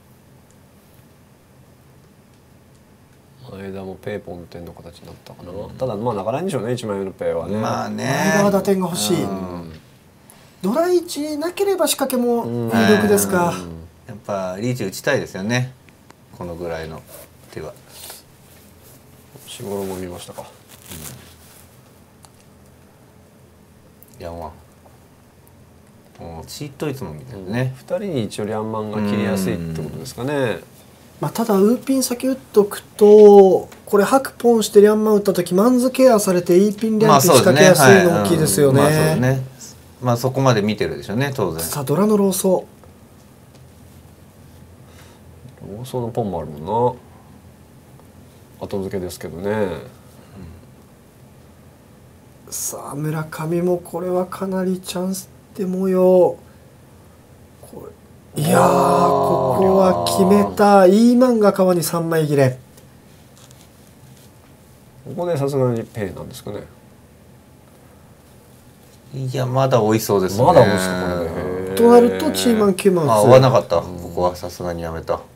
前田もペーポン点の形になったかな。ただまあなかないんでしょうね、1枚目のペーはね。 まあね。 前田は打点が欲しい。ドラ1なければ仕掛けも有力ですか。 やっぱリーチ打ちたいですよね。このぐらいの手は。 日頃も見ましたか。 ヤンワン。チートいつもみたいなね。 2人に一応リャンマンが切りやすいってことですかね。 まあただウーピン先打っとくとこれ白ポンしてリャンマン打った時マンズケアされてイーピンリャンピン仕掛けやすいの大きいですよね。 まあそこまで見てるでしょうね当然。 さあドラの老僧。 老僧のポンもあるもんな。後付けですけどね。 さあ村上もこれはかなりチャンスで模様。いやーここは決めた。イーマンが川に3枚切れ。 ここでさすがにペイなんですかね。 いやまだ追いそうですね。 まだ追いそうこれね。 となるとチーマン9万追わなかった。ここはさすがにやめた。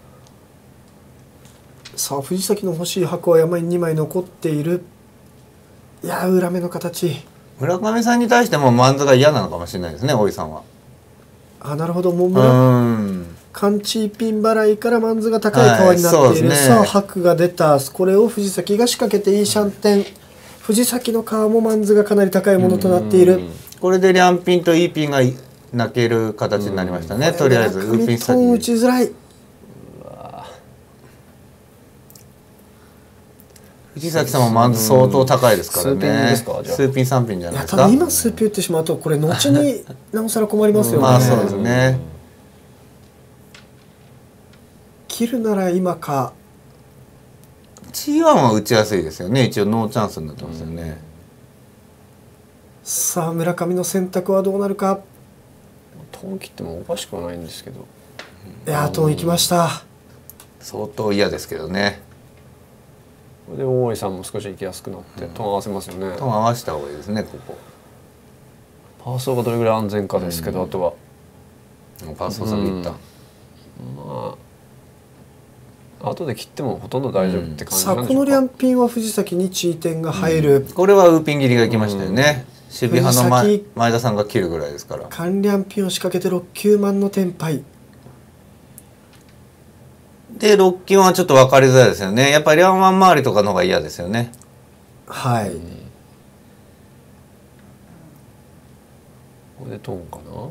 さあ藤崎の欲しい箱は山に2枚残っている。いや裏目の形。 村上さんに対してもマンズが嫌なのかもしれないですね大井さんは。 あなるほど。もうカンチーピン払いからマンズが高い川になっている。さあ白が出た。これを藤崎が仕掛けていいシャンテン。藤崎の川もマンズがかなり高いものとなっている。 これでリャンピンとイーピンが泣ける形になりましたね。とりあえずウーピン先に打ちづらい。 藤崎さんもマンズ相当高いですからね。スーピン3ピンじゃないですか。 ただ今スーピン打ってしまうとこれ後になおさら困りますよね。 まあそうですね。 切るなら今か。 G1 は打ちやすいですよね。一応ノーチャンスになってますよね。 さあ村上の選択はどうなるか。 トン切ってもおかしくはないんですけど。 いやトン行きました。 相当嫌ですけどね。 これで大井さんも少し行きやすくなってトン合わせますよね。 トン合わせた方がいいですねここ。 パーソーがどれぐらい安全かですけど、あとはパーソーさんいった。 まあ後で切ってもほとんど大丈夫って感じなんでしょうか。 さあこのリャンピンは藤崎にチーテンが入る。 これはウーピン切りが来ましたよね。守備派の前田さんが切るぐらいですから。 カンリャンピンを仕掛けて6、9万のテンパイ。 で6金はちょっと分かりづらいですよね。やっぱりリャンワン周りとかの方が嫌ですよね。 はい。 これでトンかな。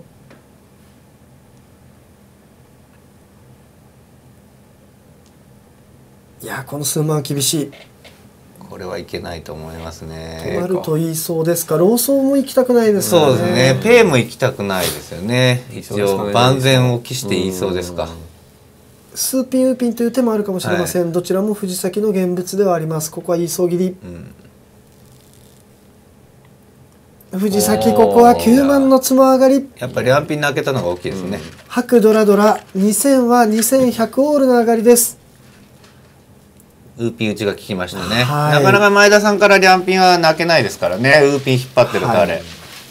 いやこの数万は厳しい。 これはいけないと思いますね。 となると言いそうですか。ローソンも行きたくないですね。 そうですね。ペイも行きたくないですよね。一応万全を期して言いそうですか。 スーピンウーピンという手もあるかもしれません、はい、どちらも藤崎の現物ではあります。ここはいい総切り、藤崎ここは9万のつも上がり、 やっぱり両ピン開けたのが大きいですね。 白ドラドラ2000は2100オールの上がりです。 ウーピン打ちが効きましたね、はい、なかなか前田さんから両ピンは泣けないですからね。ウーピン引っ張ってるとあれ、はい、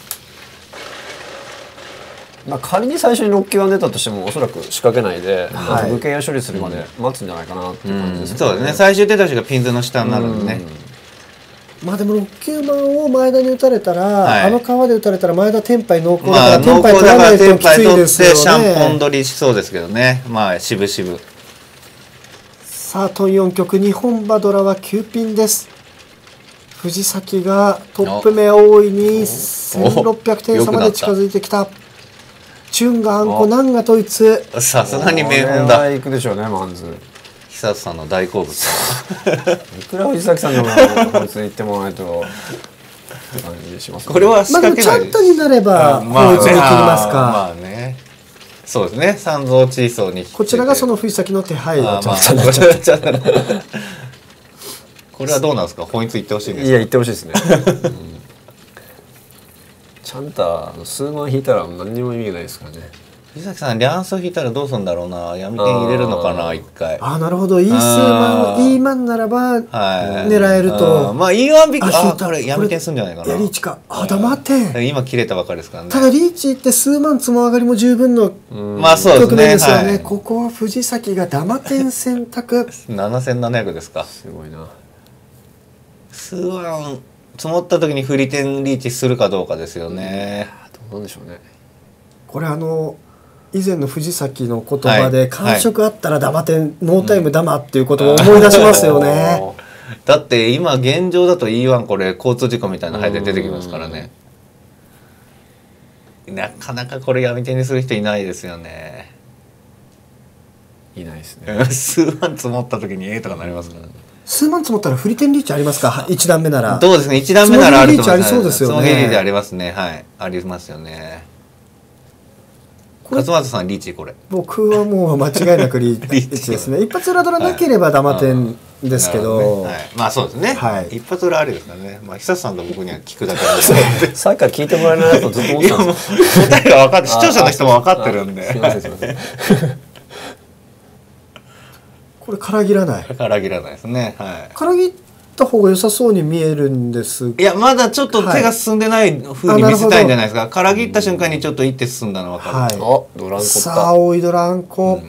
まあ仮に最初に6球が出たとしてもおそらく仕掛けないで、はい、武家を処理するまで待つんじゃないかなっていう感じですね。 そうですね、最終出た人がピンズの下になるんでね。 まあでも6球番を前田に打たれたら、はい、あの川で打たれたら前田テンパイ濃厚だからテンパイ取らないときついですよね。 シャンポン取りしそうですけどね。まあ渋々。 さあトン4局日本馬ドラは9ピンです。藤崎がトップ目大いに1600点差まで近づいてきた。チュンがあんこナンが統一。 さすがに名門だ。 行くでしょうねマンズ。 久里さんの大好物。 いくら藤崎さんのこいつ言ってもらわないと感じしますね。 これは仕掛けない。 まあでもちゃんとになればこいつで切りますか。 まあね。そうですね。三蔵チーソーにこちらがその藤崎の手配をこれはどうなんですか。本一言ってほしいんですか。 いや言ってほしいですね。ちゃんと数万引いたら何にも意味ないですからね。 藤崎さん、リャンソ引いたらどうするんだろうな。闇点入れるのかな、一回。 あ、なるほど。いい数万、いいマンならば狙えると。 まあ、いいワンビッグ、あ、これ闇点するんじゃないかな。 リーチか。あ、黙って。 今切れたばかりですからね。 ただリーチって数万つも上がりも十分のまあそうですね。 ですよね。ここは藤崎がダマ点選択。 7700ですか。 すごいな。 数万積もった時に振り点リーチするかどうかですよね。 どうなんでしょうね。 これ以前の藤崎の言葉で、感触あったらダマ点、ノータイムダマっていうことを思い出しますよね。 だって今現状だと E1 これ交通事故みたいな配で出てきますからね。なかなかこれ闇点にする人いないですよね。 いないですね。 数万積もった時にとかなりますからね。 数万積もったら振り点リーチありますか。1段目なら。 そうですね。1段目ならあると思います。 そのリーチありそうですよね。 そのリーチありますね。はい、ありますよね。勝俣さんリーチこれ。 僕はもう間違いなくリーチですね。一発裏ドラなければダマ点ですけど。 まあそうですね。一発裏ありですからね。まあ久さんと僕には聞くだけで。 さっきから聞いてもらえないとずっと思ってたんですよ。 答えが分かって、視聴者の人も分かってるんで。 すみませんすみません。 これから切らない。 から切らないですね。はい。 から切った方が良さそうに見えるんです。 いやまだちょっと手が進んでない風に見せたいんじゃないですか。から切った瞬間にちょっと一手進んだの分かる。 はい。 ドランコ。 さあ大井ドランコ。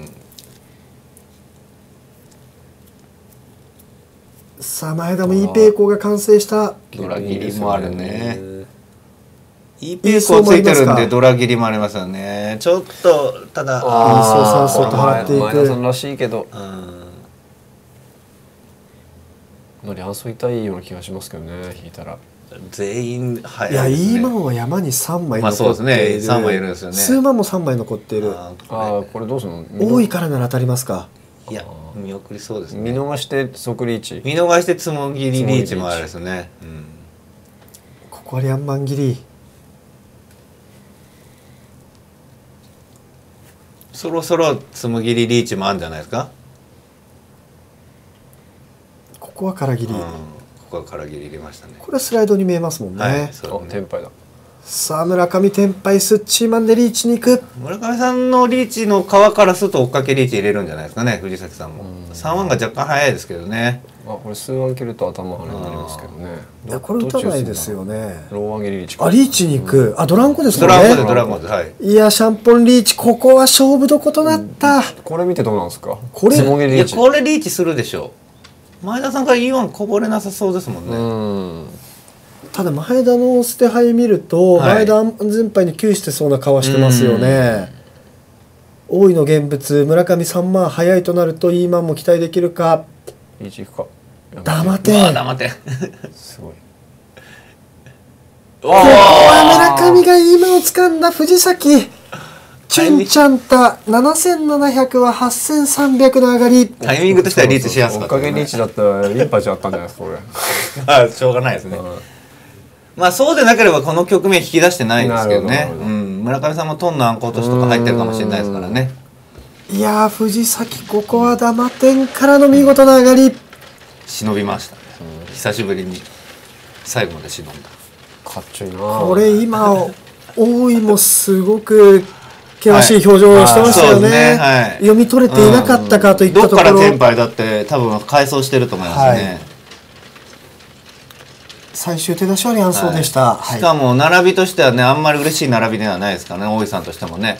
さあ前田もいいペイコが完成した。 ドラ切りもあるね。いいペーコついてるんでドラ切りもありますよね。ちょっとただそうそうと払っていく。 前田さんらしいけど。リャンソ痛いような気がしますけどね。引いたら全員早い。いやいいマンは山に3枚残っている。 まあそうですね。3枚いるんですよね。 数万も3枚残っている。 ああこれどうするの？ 多いからなら当たりますか。 いや見送りそうですね。 見逃して即リーチ。 見逃してつもぎりリーチもあるですね。 ここはリャンマン切り。 そろそろつむぎりリーチもあるんじゃないですか。 ここはから切り、 ここはから切り入れましたね。 これはスライドに見えますもんね。 はい、そうね。 テンパイだ。 さあ村上テンパイスッチーマンでリーチに行く。 村上さんのリーチの川からすると追っかけリーチ入れるんじゃないですかね。藤崎さんも3ワンが若干早いですけどね。 これ数ワン切ると頭跳ねになりますけどね。 いやこれ打たないですよね。 ローワン切りリーチ。 あリーチに行く。ドランコですもんね。ドランコではい。 いやシャンポンリーチここは勝負どことなった。 これ見てどうなんですか。 これいやこれリーチするでしょう。前田さんからE1こぼれなさそうですもんね。 ただ前田の捨て牌見ると、前田安全牌に窮してそうな顔してますよね。大井の現物村上3万早いとなるとEマンも期待できるか。 リーチいくか。 ダマ点。 ダマ点。 すごい。 ここは村上がEマンを掴んだ藤崎。チュンチャンタ7700は8300の上がり。 タイミングとしてはリーチしやすかった。 追っかけリーチだったらリンパチあったんじゃないですかこれ。しょうがないですね。まあそうでなければこの局面引き出してないんですけどね。村上さんもトンの暗号としとか入ってるかもしれないですからね。 いやー藤崎ここはダマ点からの見事な上がり、 忍びましたね、久しぶりに最後まで忍んだ。 かっちょいいな。 これ今大井もすごく険しい表情をしてましたよね、読み取れていなかったかといったところ、 どっからテンパイだって多分回想してると思いますね、 最終手出しはアンソーでした、 しかも並びとしてはねあんまり嬉しい並びではないですからね、大井さんとしてもね。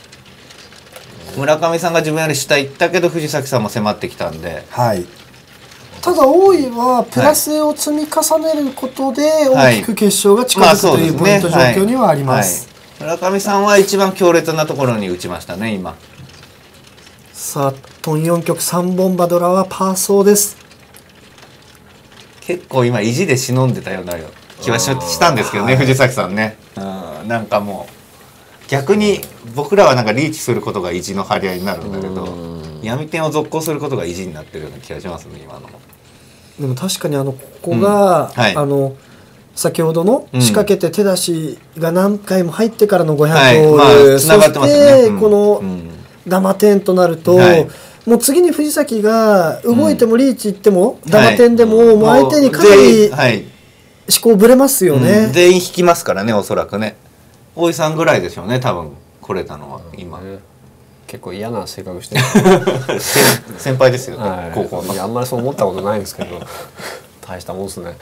村上さんが自分より下行ったけど藤崎さんも迫ってきたんで、 ただ大井はプラスを積み重ねることで大きく決勝が近づくというポイント状況にはあります。 村上さんは一番強烈なところに打ちましたね今。 さあトン4局3本バドラはパーソーです。 結構今意地で忍んでたような気はしたんですけどね、藤崎さんね。なんかもう逆に僕らはなんかリーチすることが意地の張り合いになるんだけど、闇点を続行することが意地になってるような気がしますね今のも。 でも確かにここが、先ほどの仕掛けて手出しが何回も入ってからの500ホール、そしてこのダマ点となると、もう次に藤崎が動いてもリーチいってもダマ点でももう相手にかなり思考ぶれますよね。 全員引きますからねおそらくね。大井さんぐらいでしょうね多分来れたのは今。 結構嫌な性格してる先輩ですよね、高校の。 いやあんまりそう思ったことないんですけど大したもんですね。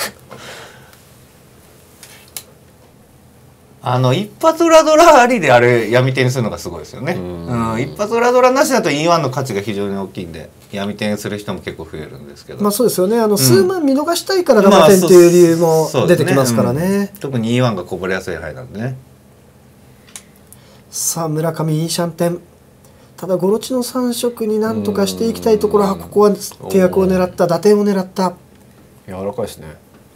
一発裏ドラありであれ闇点にするのがすごいですよね。一発裏ドラなしだとインワンの価値が非常に大きいんで闇点する人も結構増えるんですけど、 そうですよね。数万見逃したいからダマ点っていう理由も出てきますからね。 特にインワンがこぼれやすい範囲なんでね。 さあ村上いいシャンテン、ただゴロチの3色になんとかしていきたいところは、ここは手役を狙った打点を狙った。 柔らかいですね。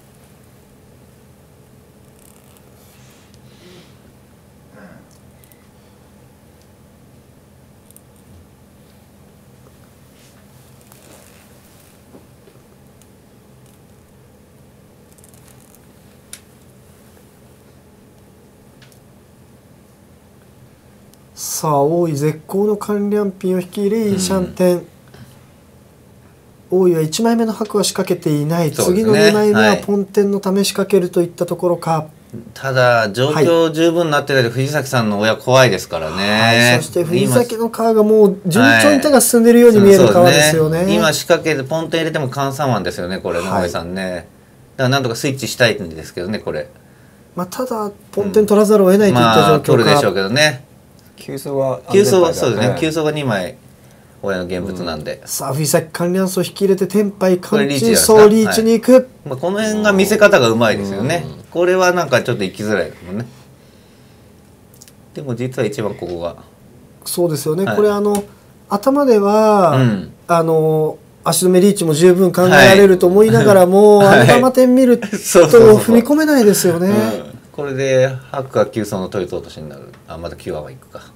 さあ大井絶好の関連ピンを率いるイーシャンテン、大井は1枚目の白は仕掛けていない、次の2枚目はポンテンのため仕掛けるといったところか。 ただ状況十分になってないと藤崎さんの親怖いですからね、 そして藤崎の川がもう順調に手が進んでいるように見える川ですよね。 今仕掛けてポンテン入れても換算ワンですよねこれ、大井さんね。だからなんとかスイッチしたいんですけどねこれ。 ただポンテン取らざるを得ないといった状況か。 取るでしょうけどね。 急走はそうですね、急走が2枚親の現物なんで、 さあ藤崎関連層引き入れてテンパイ貫通走リーチに行く、 この辺が見せ方がうまいですよね。これはなんかちょっと行きづらいですもんね。でも実は一番ここがそうですよね、これ頭では、足止めリーチも十分考えられると思いながらも、頭点見ると踏み込めないですよね。 これでハックが9層の統一落としになる。まだ9話はいくか。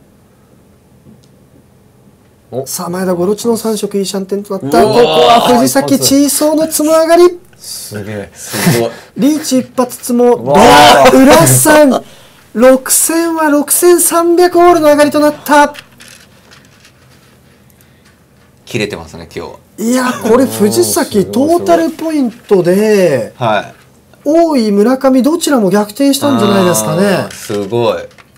さあ前田ゴロチの3色いいシャンテンとなった。ここは藤崎チーソーのつも上がり。 すげえすごい。 リーチ一発つも裏3 6000は6300ホールの上がりとなった。 切れてますね今日。 いやこれ藤崎トータルポイントで大井村上どちらも逆転したんじゃないですかね。 すごい。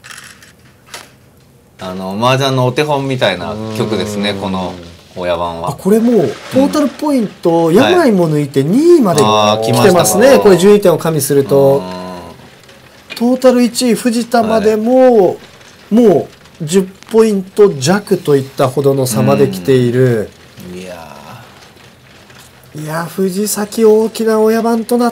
麻雀のお手本みたいな曲ですねこの親番は。 これもうトータルポイント病も抜いて2位まで来てますね。これ12点を加味するとトータル1位藤田までももう10ポイント弱といったほどの差まで来ている。いや藤崎大きな親番となった。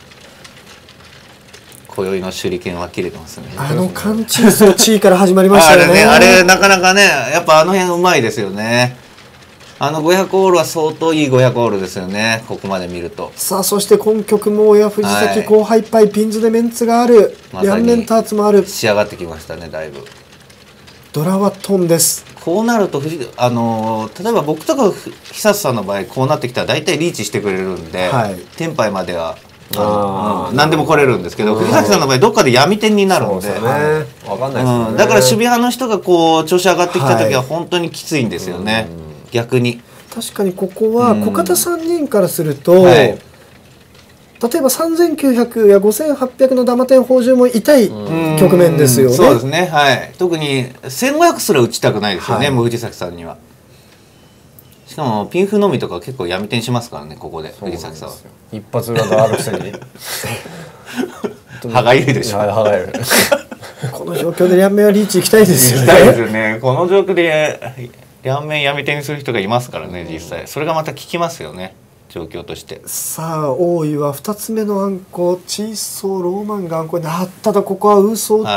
今宵の手裏剣は切れてますね。 缶チーズの地位から始まりましたよね。 あれなかなかねやっぱ辺うまいですよね。500ホールは相当いい500ホールですよねここまで見ると。 さあそして今局も親藤崎後輩パイピンズでメンツがある、両面ターツもある。 仕上がってきましたねだいぶ。 ドラはトンです。 こうなると例えば僕とか久さんの場合こうなってきたら大体リーチしてくれるんで、テンパイまでは何でも来れるんですけど、藤崎さんの場合どっかで闇点になるんで、 分かんないですよね。 だから守備派の人がこう調子上がってきた時は本当にきついんですよね、逆に。 確かにここは小方3人からすると、例えば3900や5800のダマ点放充も痛い局面ですよね。 そうですね、はい。特に1500すら打ちたくないですよね、もう藤崎さんには。しかもピンフのみとか結構闇点しますからね、ここで藤崎さんは。 一発裏があるくせに歯がゆいでしょ。 歯がゆいこの状況で両面はリーチ行きたいですよね。 行きたいですよね。この状況で両面闇点にする人がいますからね、実際。それがまた効きますよね、状況として。 さあ大井は2つ目のあんこ、チーソーローマンがあんこになっただ、ここは嘘を打った。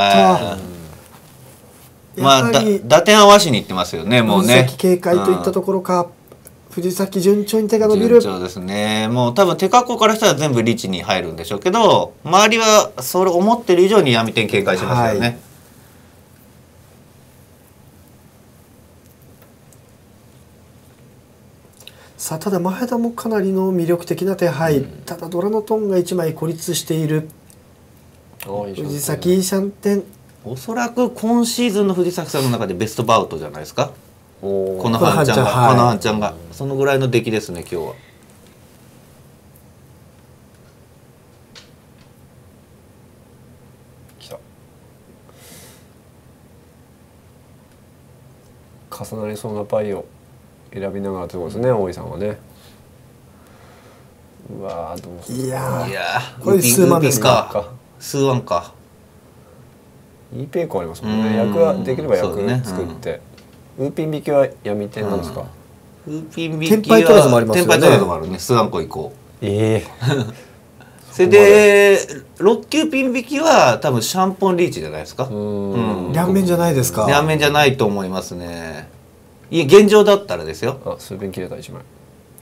まあ打点合わしにいってますよね、もうね。 藤崎警戒といったところか。藤崎順調に手が伸びる。 順調ですね。もう多分手格好からしたら全部リーチに入るんでしょうけど、周りはそれ思ってる以上に闇点警戒しますよね。 さあただ前田もかなりの魅力的な手配、ただドラのトンが1枚孤立している。藤崎いいシャンテン。 おそらく今シーズンの藤崎さんの中でベストバウトじゃないですか、このハンちゃんが、このハンちゃんがそのぐらいの出来ですね、今日は。 来た。重なりそうなパイを選びながらということですね、大井さんはね。うわどうする。 いやこれ数万ですか。数万か。 いいペイコありますもんね。役はできれば役作って。ウーピン引きは闇点なんですか。 ウーピン引きはテンパイトラーズもありますよね。 テンパイトラーズもあるね。数万個以降。それで6級ピン引きは多分シャンポンリーチじゃないですか。 両面じゃないですか。 両面じゃないと思いますね。いや現状だったらですよ。 数ピン切れた1枚。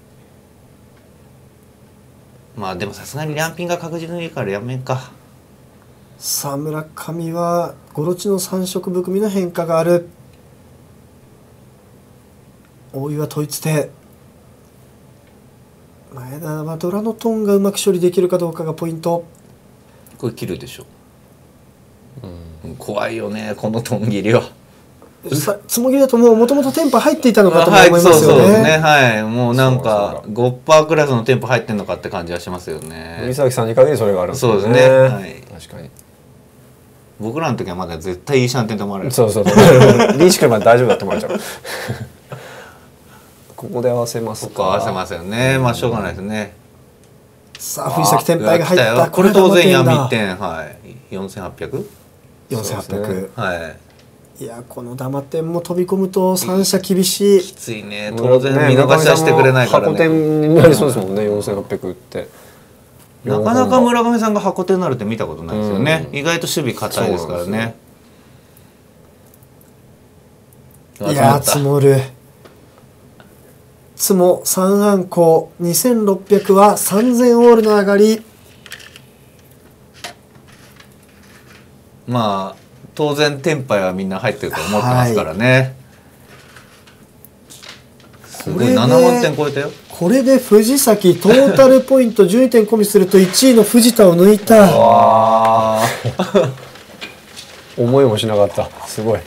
まあでもさすがに両ピンが確実にいいから両面か。 さあ村上はゴロチの3色含みの変化がある。大井は統一手。前田はドラのトンがうまく処理できるかどうかがポイント。 これ切るでしょ。怖いよね、このトン切りは。 つもぎだともともとテンポ入っていたのかと思いますよね。 そうですね。はい、もうなんか5%クラスのテンポ入ってんのかって感じはしますよね。 藤崎さんに限りそれがあるんですね。 そうですね。はい。 確かに。 僕らの時はまだ絶対いいシャンテンと思われる。 そうリーチくるまで大丈夫だと思われちゃう。ここで合わせますか。 ここ合わせますよね。まあしょうがないですね。 さあ藤崎テンパイが入った。 これ当然闇点、はい。4800？ 4800。 はい。 いやこのダマ点も飛び込むと3射厳しい。 きついね。当然見逃しはしてくれないからね。 箱点になりそうですもんね。4800って。 なかなか村上さんが箱手になるって見たことないですよね。意外と守備硬いですからね。 いや積もる。つも3アンコ2600は3000オールの上がり。 まあ当然テンパイはみんな入ってると思ってますからね。すごい7万点超えたよ。 これで藤崎トータルポイント12点込みすると1位の藤田を抜いた。 思いもしなかった。すごい。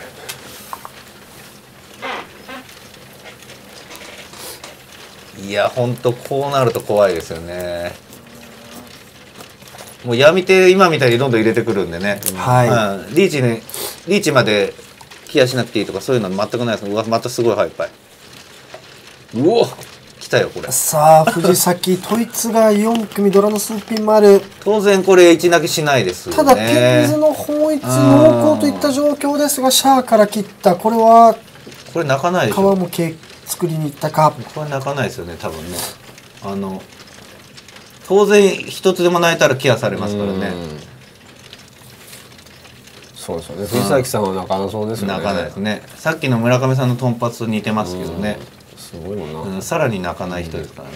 いや本当こうなると怖いですよね。もう闇手今みたいにどんどん入れてくるんでね、 はい、 リーチまでケアしなくていいとかそういうの全くないです。うわまたすごいハイパイ。うお来たよこれ。 さあ藤崎統一が4組ドラの数ピンもある。 当然これ1投げしないですよね。 ただピンズの法一濃厚といった状況ですがシャーから切った。これはこれ泣かないでしょ。 皮も作りに行ったか。 これ泣かないですよね多分ね。当然一つでも泣いたらケアされますからね。 そうですよね。藤崎さんは泣かなそうですよね。 泣かないですね。さっきの村上さんのトンパツと似てますけどね。 すごいもんな。 さらに泣かない人ですからね。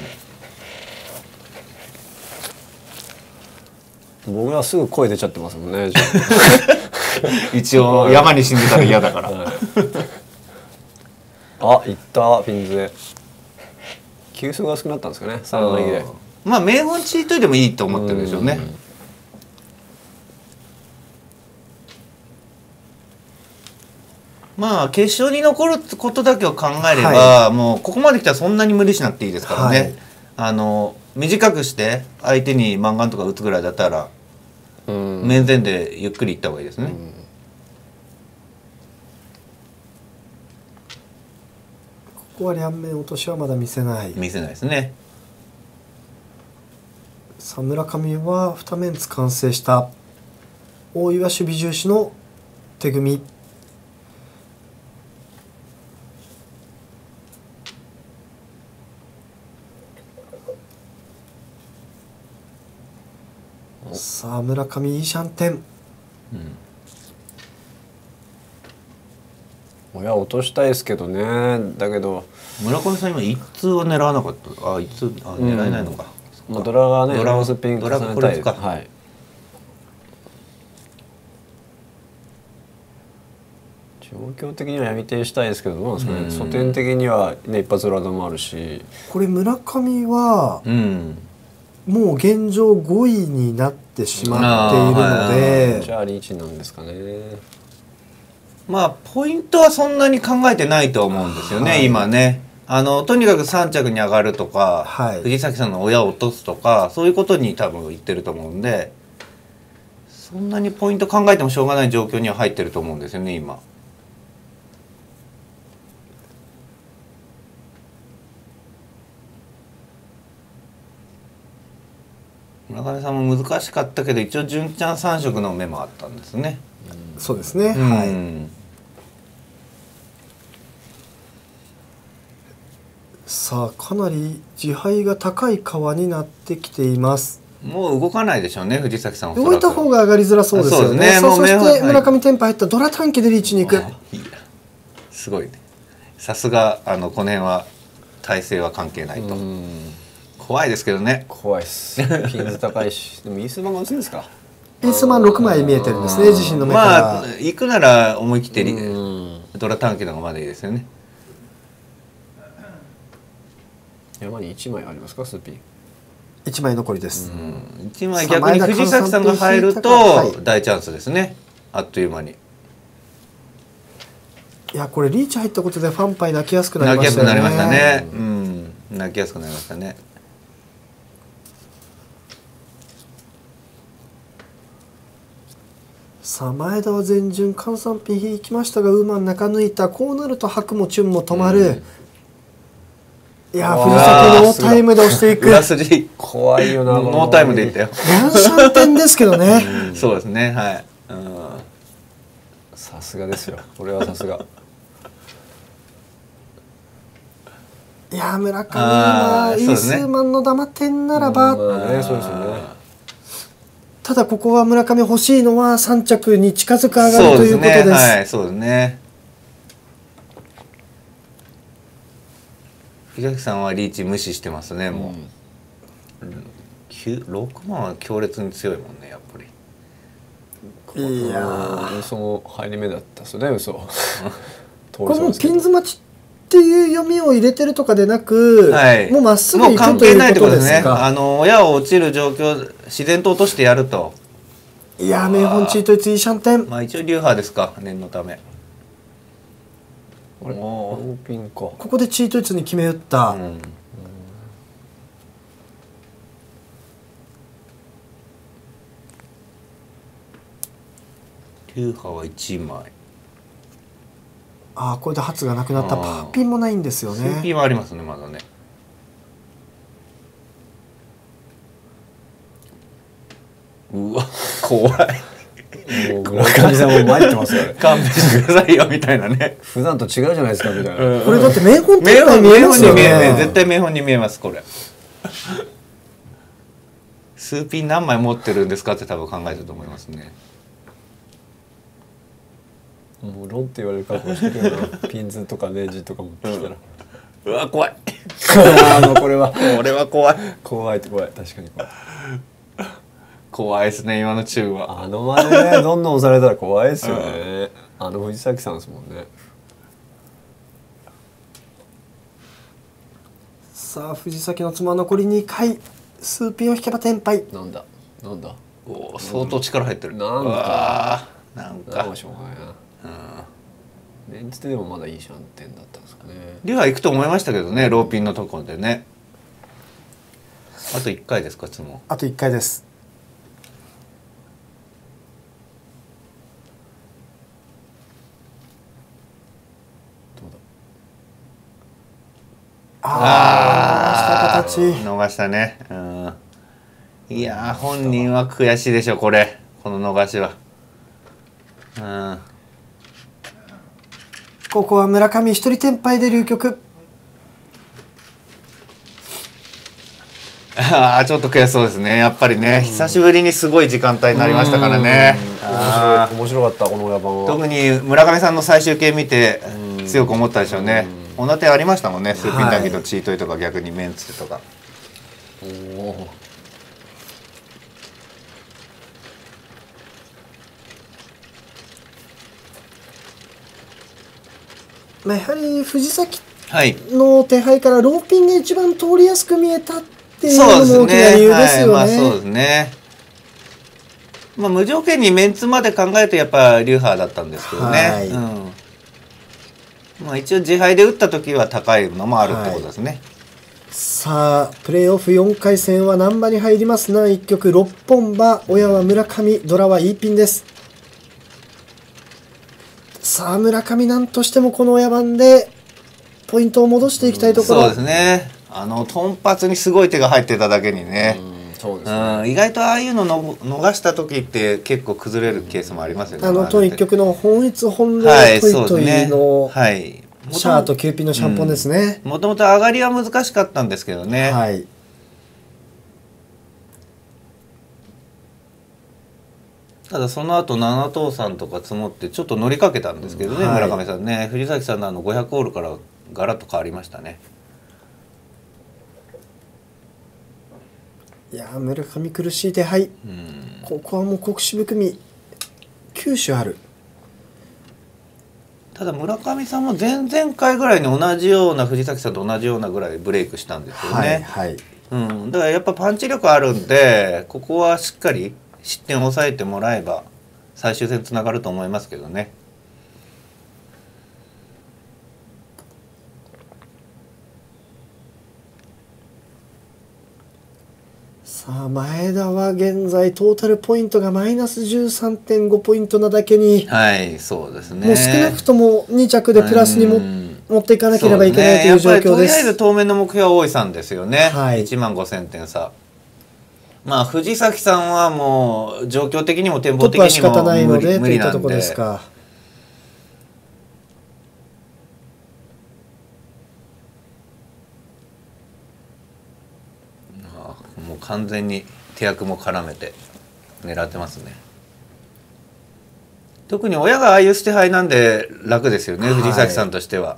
僕はすぐ声出ちゃってますもんね。 一応山に死んでたら嫌だから。 あ、いったピンズで。球数が少なかったんですかね。3の意義で。 まあ名本チートでもいいと思ってるでしょうね。まあ決勝に残ることだけを考えれば、はい、もうここまで来たらそんなに無理しなくていいですからね、はい、短くして相手にマンガンとか打つぐらいだったら面前でゆっくりいった方がいいですね。 ここは両面落としはまだ見せないですね。 さあ村上は2面つ完成した。大岩守備重視の手組み。さあ村上いいシャンテン、 親落としたいですけどね。だけど村上さん今一通は狙わなかった。一通狙えないのか。 まあドラがね、ロースピン重ねたい。はい。状況的には闇手したいですけど、どうなんですかね。素点的にはね一発裏でもあるし。 これ村上は、もう現状5位になってしまっているので、 じゃあリーチなんですかね。 まあポイントはそんなに考えてないと思うんですよね、はい、今ね。とにかく3着に上がるとか、はい、藤崎さんの親を落とすとかそういうことに多分言ってると思うんで、そんなにポイント考えてもしょうがない状況には入ってると思うんですよね今。村上さんも難しかったけど一応純ちゃん3色の目もあったんですね。 そうですね、はい。さあかなり自敗が高い川になってきています。 もう動かないでしょうね藤崎さん。 動いた方が上がりづらそうですよね。そして村上テンポ入ったドラ短期でリーチに行く。 すごいね。さすがこの辺は体勢は関係ないと。怖いですけどね。 怖いです。ピンズ高いし、でもイースマンが薄いんですか。 イースマン6枚見えてるんですね、自身の目から。 まあ行くなら思い切ってドラ短期の方がまだいいですよね。 山に1枚ありますか、スーピン。 1枚残りです。 1枚逆に藤崎さんが入ると大チャンスですね。あっという間に。 いやこれリーチ入ったことでファンパイ泣きやすくなりましたね。 泣きやすくなりましたね。泣きやすくなりましたね。 さあ前田は前順換算ピン引きましたがウーマン中抜いた。こうなると白もチュンも止まる。いや藤崎ノータイムで押していく。 裏筋怖いよな。 ノータイムでいったよ。 4シ点ですけどね。 そうですね、はい。 さすがですよ。これはさすが。 いや村上はイースマンのダマ点ならば、 そうですよね。 ただここは村上欲しいのは3着に近づく上がるということです。 はい、そうですね。藤崎さんはリーチ無視してますね、もう。6万は強烈に強いもんね、やっぱり。いや嘘も入り目だったですよね、嘘。 これもうピンズ待ちっていう読みを入れてるとかでなく、もうまっすぐ行くということですか。 親を落ちる状況自然と落としてやると。 いや名本チートイツイシャンテン。 まあ一応流派ですか、念のため。 ピンか。 ここでチートイツに決め打った。 流派は1枚。 ああこれで発がなくなった。パーピンもないんですよね。 スーピンはありますねまだね。うわ怖い。 もう村上さんも参ってますよね。 勘弁してくださいよみたいなね。 普段と違うじゃないですかみたいな。 これだって名本って見えますよね。 絶対名本に見えますこれ。スーピン何枚持ってるんですかって多分考えてると思いますね。 もうロンって言われる格好してるよな。ピンズとかネジとか持ってきたら、 うわ怖い。 もうこれは怖い。 怖い確かに怖いですね今のチューは。 までねどんどん押されたら怖いですよね。藤崎さんですもんね。 さあ藤崎の妻残り2回。 数ピンを引けばテンパイ。 なんだおお、相当力入ってる。 なんかしょうがないな。メンツでもまだいいシャンテンだったんですかね。 リは行くと思いましたけどね、ローピンのところでね。あと1回ですか、質問。 あと1回です。 逃したね。いや本人は悔しいでしょこれ、この逃しは。 ここは村上一人テンパイで流局。 ちょっと悔しそうですね、やっぱりね。久しぶりにすごい時間帯になりましたからね。 面白かったこの親番は。 特に村上さんの最終形見て強く思ったでしょうね。同じありましたもんね、スーピンだけどチートイとか逆にメンツとか。 やはり藤崎の手配からローピンが一番通りやすく見えたっていうのも大きな理由ですよね。 そうですね。無条件にメンツまで考えるとやっぱリューハーだったんですけどね。一応自敗で打った時は高いのもあるってことですね。 さあプレーオフ4回戦は難波に入ります。南一局6本馬、親は村上、ドラはイーピンです。さあ村上なんとしてもこの親番でポイントを戻していきたいところ。 そうですね。トンパツにすごい手が入ってただけにね。意外とああいうの逃した時って結構崩れるケースもありますよね。 トン一局の本一本塁トイトイのシャーとキューピーのシャンポンですね。 もともと上がりは難しかったんですけどね。ただその後7等さんとか積もってちょっと乗りかけたんですけどね、村上さんね。藤崎さんの500ホールからガラッと変わりましたね。 いや村上苦しい手配。ここはもう国士含み9種ある。 ただ村上さんも前々回ぐらいに同じような藤崎さんと同じようなぐらいブレイクしたんですよね。だからやっぱパンチ力あるんで、ここはしっかり失点を抑えてもらえば最終戦つながると思いますけどね。 さあ前田は現在トータルポイントがマイナス 13.5 ポイントなだけに、 そうですね。 もう少なくとも2着でプラスに持っていかなければいけないという状況です。 とりあえず当面の目標は大井さんですよね。15000点差。藤崎さんはもう状況的にも展望的にも無理なんで。もう完全に手役も絡めて狙ってますね。特に親がああいう捨て牌なんで楽ですよね、藤崎さんとしては。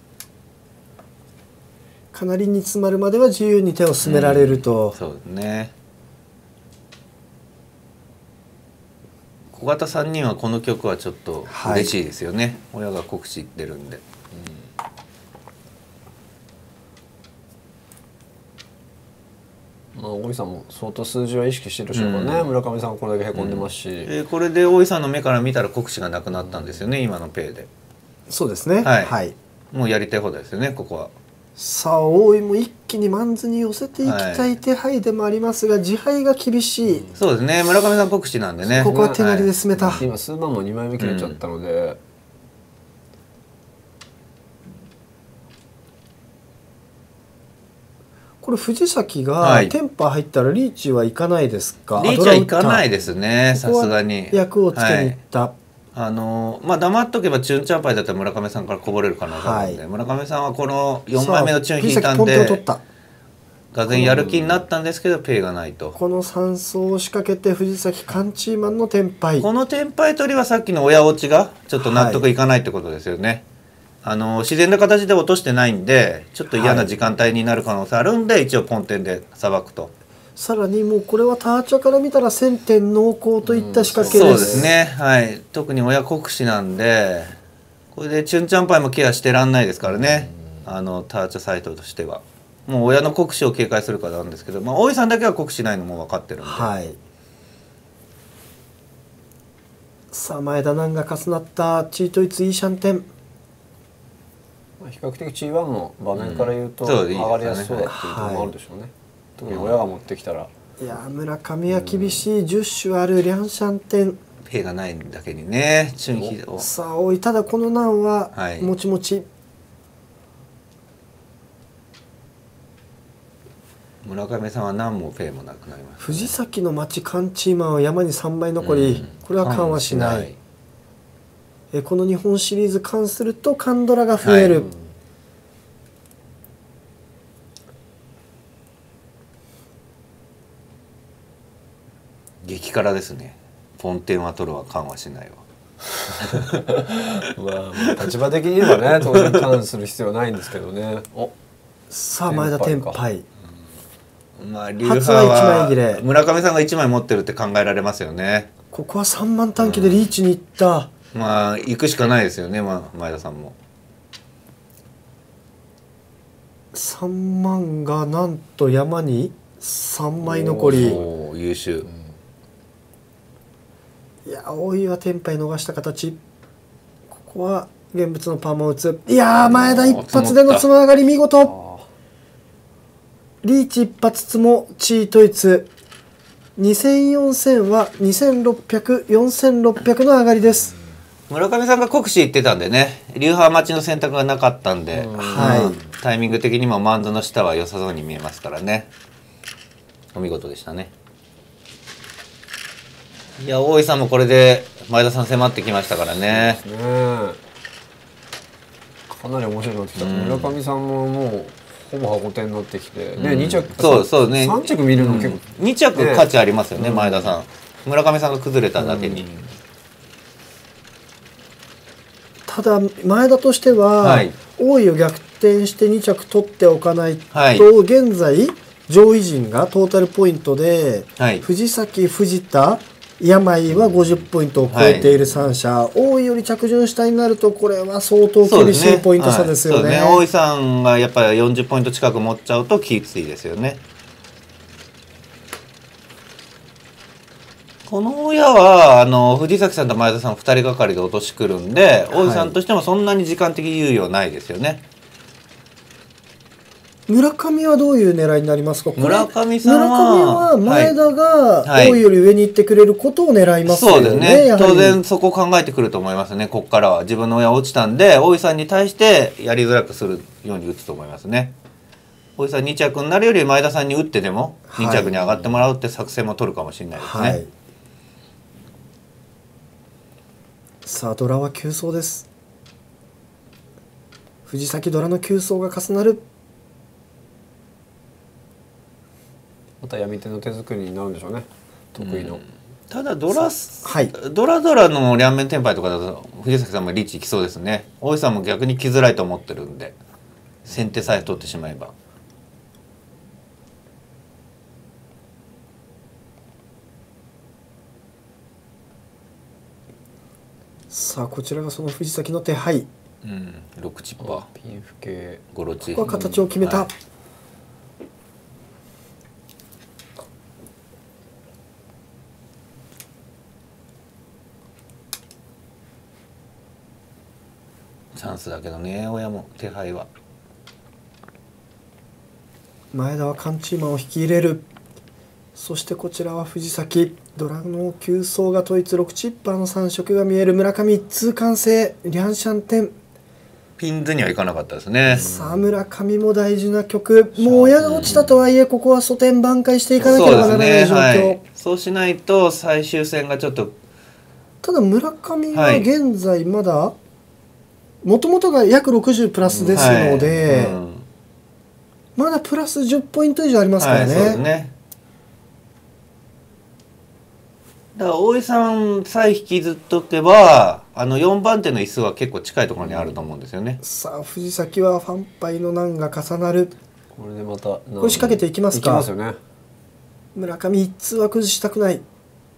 かなり煮詰まるまでは自由に手を進められると。 そうですね。小型3人はこの曲はちょっと嬉しいですよね。親が国士行ってるんで。 大井さんも相当数字は意識してるでしょうからね。村上さんこれだけへこんでますし、 これで大井さんの目から見たら国士がなくなったんですよね、今のペイで。 そうですね。 もうやりたい放題ですよね、ここは。 さあ大井も一気にマンズに寄せていきたい手配でもありますが、自敗が厳しい。 そうですね、村上さん国士なんでね。 ここは手なりで進めた。 今数万も2枚目切れちゃったので、 これ藤崎がテンパ入ったらリーチはいかないですか？ リーチはいかないですね、さすがに。 役をつけにいった。 黙っとけばチュンチャンパイだったら村上さんからこぼれる可能性あるので、村上さんはこの4枚目のチュン引いたんでがぜんやる気になったんですけどペイがないと。 この3走を仕掛けて藤崎カンチーマンのテンパイ。 このテンパイ取りはさっきの親落ちがちょっと納得いかないってことですよね。自然な形で落としてないんでちょっと嫌な時間帯になる可能性あるんで、一応ポンテンでさばくと。 さらにもうこれはターチャから見たら1000点濃厚といった仕掛けです。 そうですね。特に親国士なんでこれでチュンチャンパイもケアしてらんないですからね、ターチャサイトとしては。 もう親の酷使を警戒するからなんですけど、大井さんだけは酷使ないのも分かってるんで、 はい、さあ前田南が重なったチートイツイーシャンテン、 比較的 G1 の場面から言うと上がりやすそうだっていうところもあるでしょうね、特に親が持ってきたら。 いや村上は厳しい、10種あるリャンシャンテン、 ペイがないだけにね、チュンヒをさあ大井、ただこの難はもちもち、 村上さんは何もペイもなくなります、ね、 藤崎の町カンチーマンは山に3倍残り、これは緩和しない。この日本シリーズ関するとカンドラが増える、 激辛ですね。フォンテンは取るは緩和しないわまあ立場的にはね当然関する必要はないんですけどね。 さあ前田天杯、 まあ流派は村上さんが1枚持ってるって考えられますよね。 ここは3万短期でリーチにいった、 まあ行くしかないですよね、前田さんも。 3万がなんと山に3枚残り、 優秀。 いや大井は天杯逃した形、ここは現物のパーマを打つ。いやー前田一発でのつながり見事、リーチ一発つもチートイツ、2000、4000は2600、4600の上がりです。 村上さんが国士行ってたんでね、流派待ちの選択がなかったんで、タイミング的にもマンズの下は良さそうに見えますからね。お見事でしたね。いや大井さんもこれで前田さん迫ってきましたからね。 かなり面白くなってきた。村上さんももうほぼ箱手になってきて、ね、2着、 そうね、 3着見るの結構、 2着価値ありますよね、前田さん。村上さんが崩れただけに。 ただ前田としては、大井を逆転して2着取っておかないと、現在上位陣がトータルポイントで、藤崎、藤田、山井は50ポイントを超えている3社、大井より着順下になるとこれは相当厳しいポイント差ですよね。 大井さんがやっぱり40ポイント近く持っちゃうときついですよね。この親は藤崎さんと前田さん2人がかりで落としくるんで、大井さんとしてもそんなに時間的猶予はないですよね。 村上はどういう狙いになりますか。 村上さんは前田が大井より上に行ってくれることを狙いますよね。 そうですね。当然そこを考えてくると思いますね。ここからは自分の親落ちたんで、大井さんに対してやりづらくするように打つと思いますね。大井さん2着になるより前田さんに打ってでも2着に上がってもらうって作戦も取るかもしれないですね。 さあドラは急走です。藤崎ドラの急走が重なる。 また闇手の手作りになるんでしょうね、得意の。 ただドラの両面テンパイとかだと藤崎さんもリーチいきそうですね。大井さんも逆に来づらいと思ってるんで、先手さえ取ってしまえば。 さあこちらがその藤崎の手配。 6チッパー、 ピンフ系 5ロチ。 ここは形を決めた。 チャンスだけどね、親も手配は。 前田はカンチーマンを引き入れる。そしてこちらは藤崎、ドラの急走が統一、6チッパーの3色が見える。村上一通完成、リャンシャンテン。 ピンズにはいかなかったですね。 さあ村上も大事な曲、もう親が落ちたとはいえここは素点挽回していかなければならない状況。 そうしないと最終戦がちょっと。 ただ村上は現在まだもともとが約60プラスですので、まだプラス10ポイント以上ありますからね。 そうですね。だから大井さんさえ引きずっとけば4番手の椅子は結構近いところにあると思うんですよね。 さあ藤崎はファンパイの難が重なる。 これでまたこれ仕掛けていきますか。 いきますよね。 村上一通は崩したくない。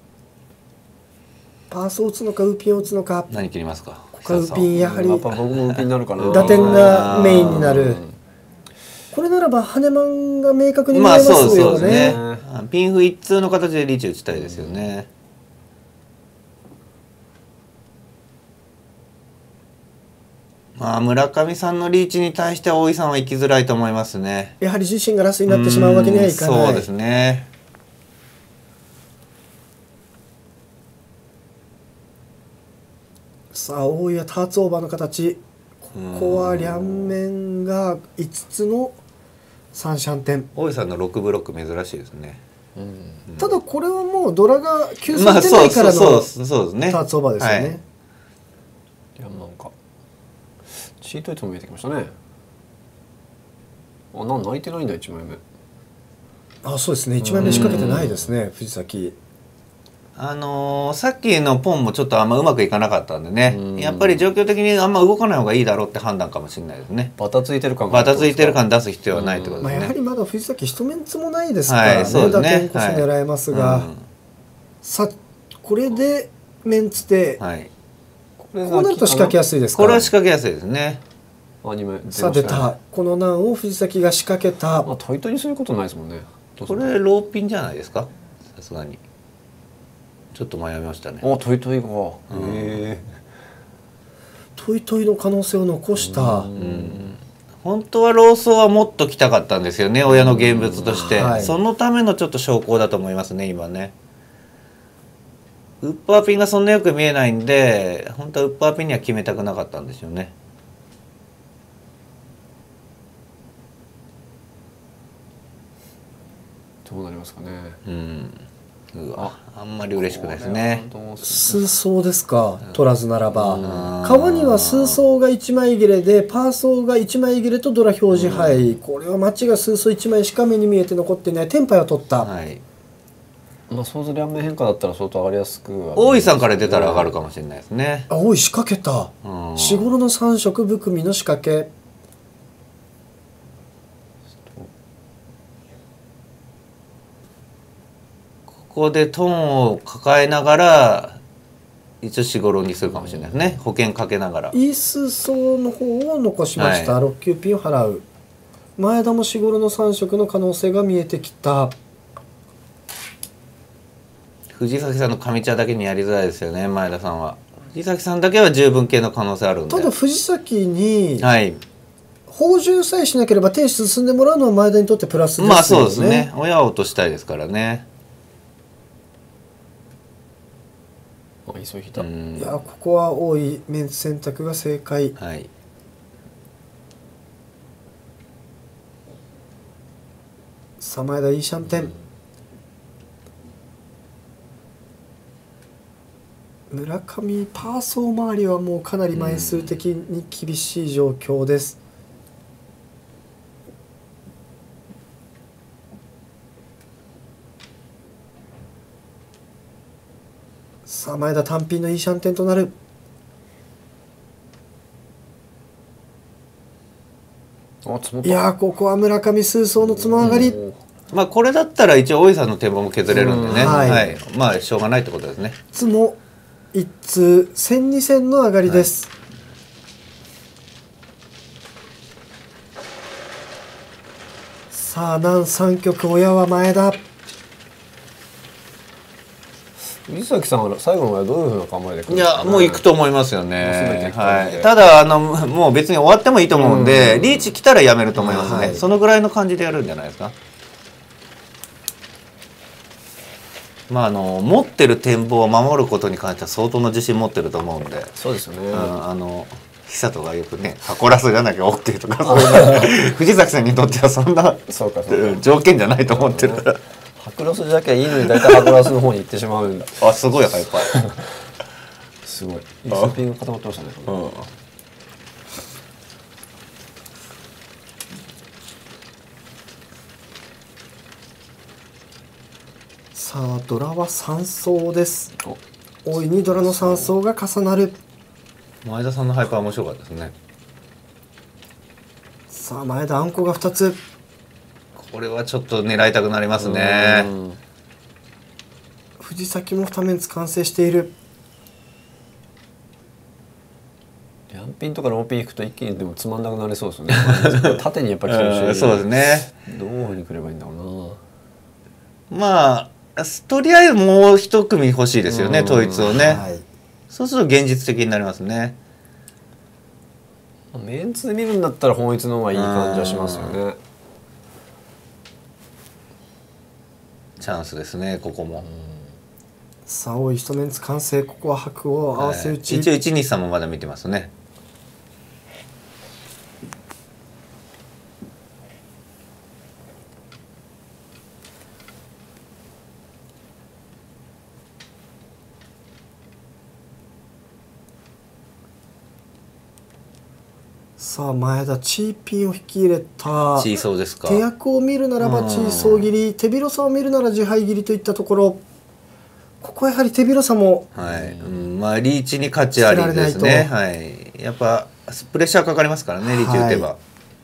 パースを打つのかウーピンを打つのか。 何切りますか。 ここはウーピン、やはりやっぱ僕もウーピンになるかな。 打点がメインになる。 これならば羽マンが明確に見えますよね。 そうですね。ピンフ一通の形でリーチ打ちたいですよね。村上さんのリーチに対して大井さんは行きづらいと思いますね。 やはり自身がラスになってしまうわけにはいかない。 そうですね。 さあ大井はターツオーバーの形。ここは両面が5つの三シャンテン。 大井さんの6ブロック珍しいですね。 ただこれはもうドラが93点台からのターツオーバーですよね。 なんかチートイツも見えてきましたね。泣いてないんだ1枚目。 そうですね、1枚目仕掛けてないですね藤崎。 さっきのポンもちょっとあんまうまくいかなかったんでね、やっぱり状況的にあんま動かない方がいいだろうって判断かもしれないですね。 バタついてる感出す必要はないってことですね。 やはりまだ藤崎一メンツもないですからね、打点こそ狙えますが、さあこれでメンツで、こうなると仕掛けやすいですか。 これは仕掛けやすいですね。 さあ出た、この難を藤崎が仕掛けた。 トイトイにすることないですもんね。 これローピンじゃないですか、さすがに。ちょっと迷いましたね。 トイトイが、 トイトイの可能性を残した。 本当はローソーはもっと来たかったんですよね、親の現物として、そのためのちょっと証拠だと思いますね今ね。ウッパーピンがそんなよく見えないんで、本当はウッパーピンには決めたくなかったんですよね。 どうなりますかね。 あんまり嬉しくないですね。 数層ですか、取らずならば。川には数層が1枚切れでパー層が1枚切れとドラ表示牌、これはマッチが数層1枚しか目に見えて残っていない。テンパイを取った。 想像両面変化だったら相当上がりやすく、 大井さんから出たら上がるかもしれないですね。 大井仕掛けた。日頃の3色含みの仕掛け。 ここでトンを抱えながら一応四五郎にするかもしれないですね。保険かけながら。 いい数層の方を残しました。6級ピンを払う。前田も四五郎の3色の可能性が見えてきた。 藤崎さんの上茶だけにやりづらいですよね、前田さんは。藤崎さんだけは十分系の可能性あるんで。 ただ藤崎に放獣さえしなければ天使進んでもらうのは前田にとってプラスですよね。 そうですね。親を落としたいですからね。 いやここは多いメンツ選択が正解。さあ前田いいシャンテン。村上パーソー周りはもうかなり枚数的に厳しい状況です。さあ前田単品のいいシャンテンとなる。いやここは村上数層のつも上がり。 これだったら一応大井さんの展望も削れるんでね、しょうがないってことですね。 つも1通1000、2000の上がりです。さあ難3局、親は前田。 藤崎さんは最後のはどういうふうな構えでくるんですかね。もう行くと思いますよね。ただもう別に終わってもいいと思うんで、リーチ来たらやめると思いますね。そのぐらいの感じでやるんじゃないですか。持ってる展望を守ることに関しては相当の自信持ってると思うんで。 そうですよね。 久人がよくね、箱ラスじゃなきゃ OK とか、そういう藤崎さんにとってはそんな条件じゃないと思ってるから。 白ロスじゃけいいのに大体白ロスの方に行ってしまうんだ。 すごいやっぱり。 すごい。スーピング固まってましたね。 さあドラは3層です。大いにドラの3層が重なる。 前田さんのハイパー面白かったですね。 さあ前田あんこが2つ。 これはちょっと狙いたくなりますね。 藤崎も2面完成している。 両ピンとかローピン引くと一気にでもつまんなくなりそうですよね。縦にやっぱり来てるし、 そうですね。 どういうふうに来ればいいんだろうな。まあとりあえずもう一組欲しいですよね、統一をね、はい、そうすると現実的になりますね。 メンツで見るんだったら本一の方がいい感じはしますよね。 チャンスですね、ここも。 さあ大井一メンツ完成、ここは白を合わせ打ち、 一応123もまだ見てますね。 さあ前田チーピンを引き入れた。 チーソーですか。 手役を見るならばチーソー切り、手広さを見るなら自敗切りといったところ、ここはやはり手広さも、 はい、まあリーチに価値ありですね。はい、やっぱプレッシャーかかりますからね、リーチ打てば。はい、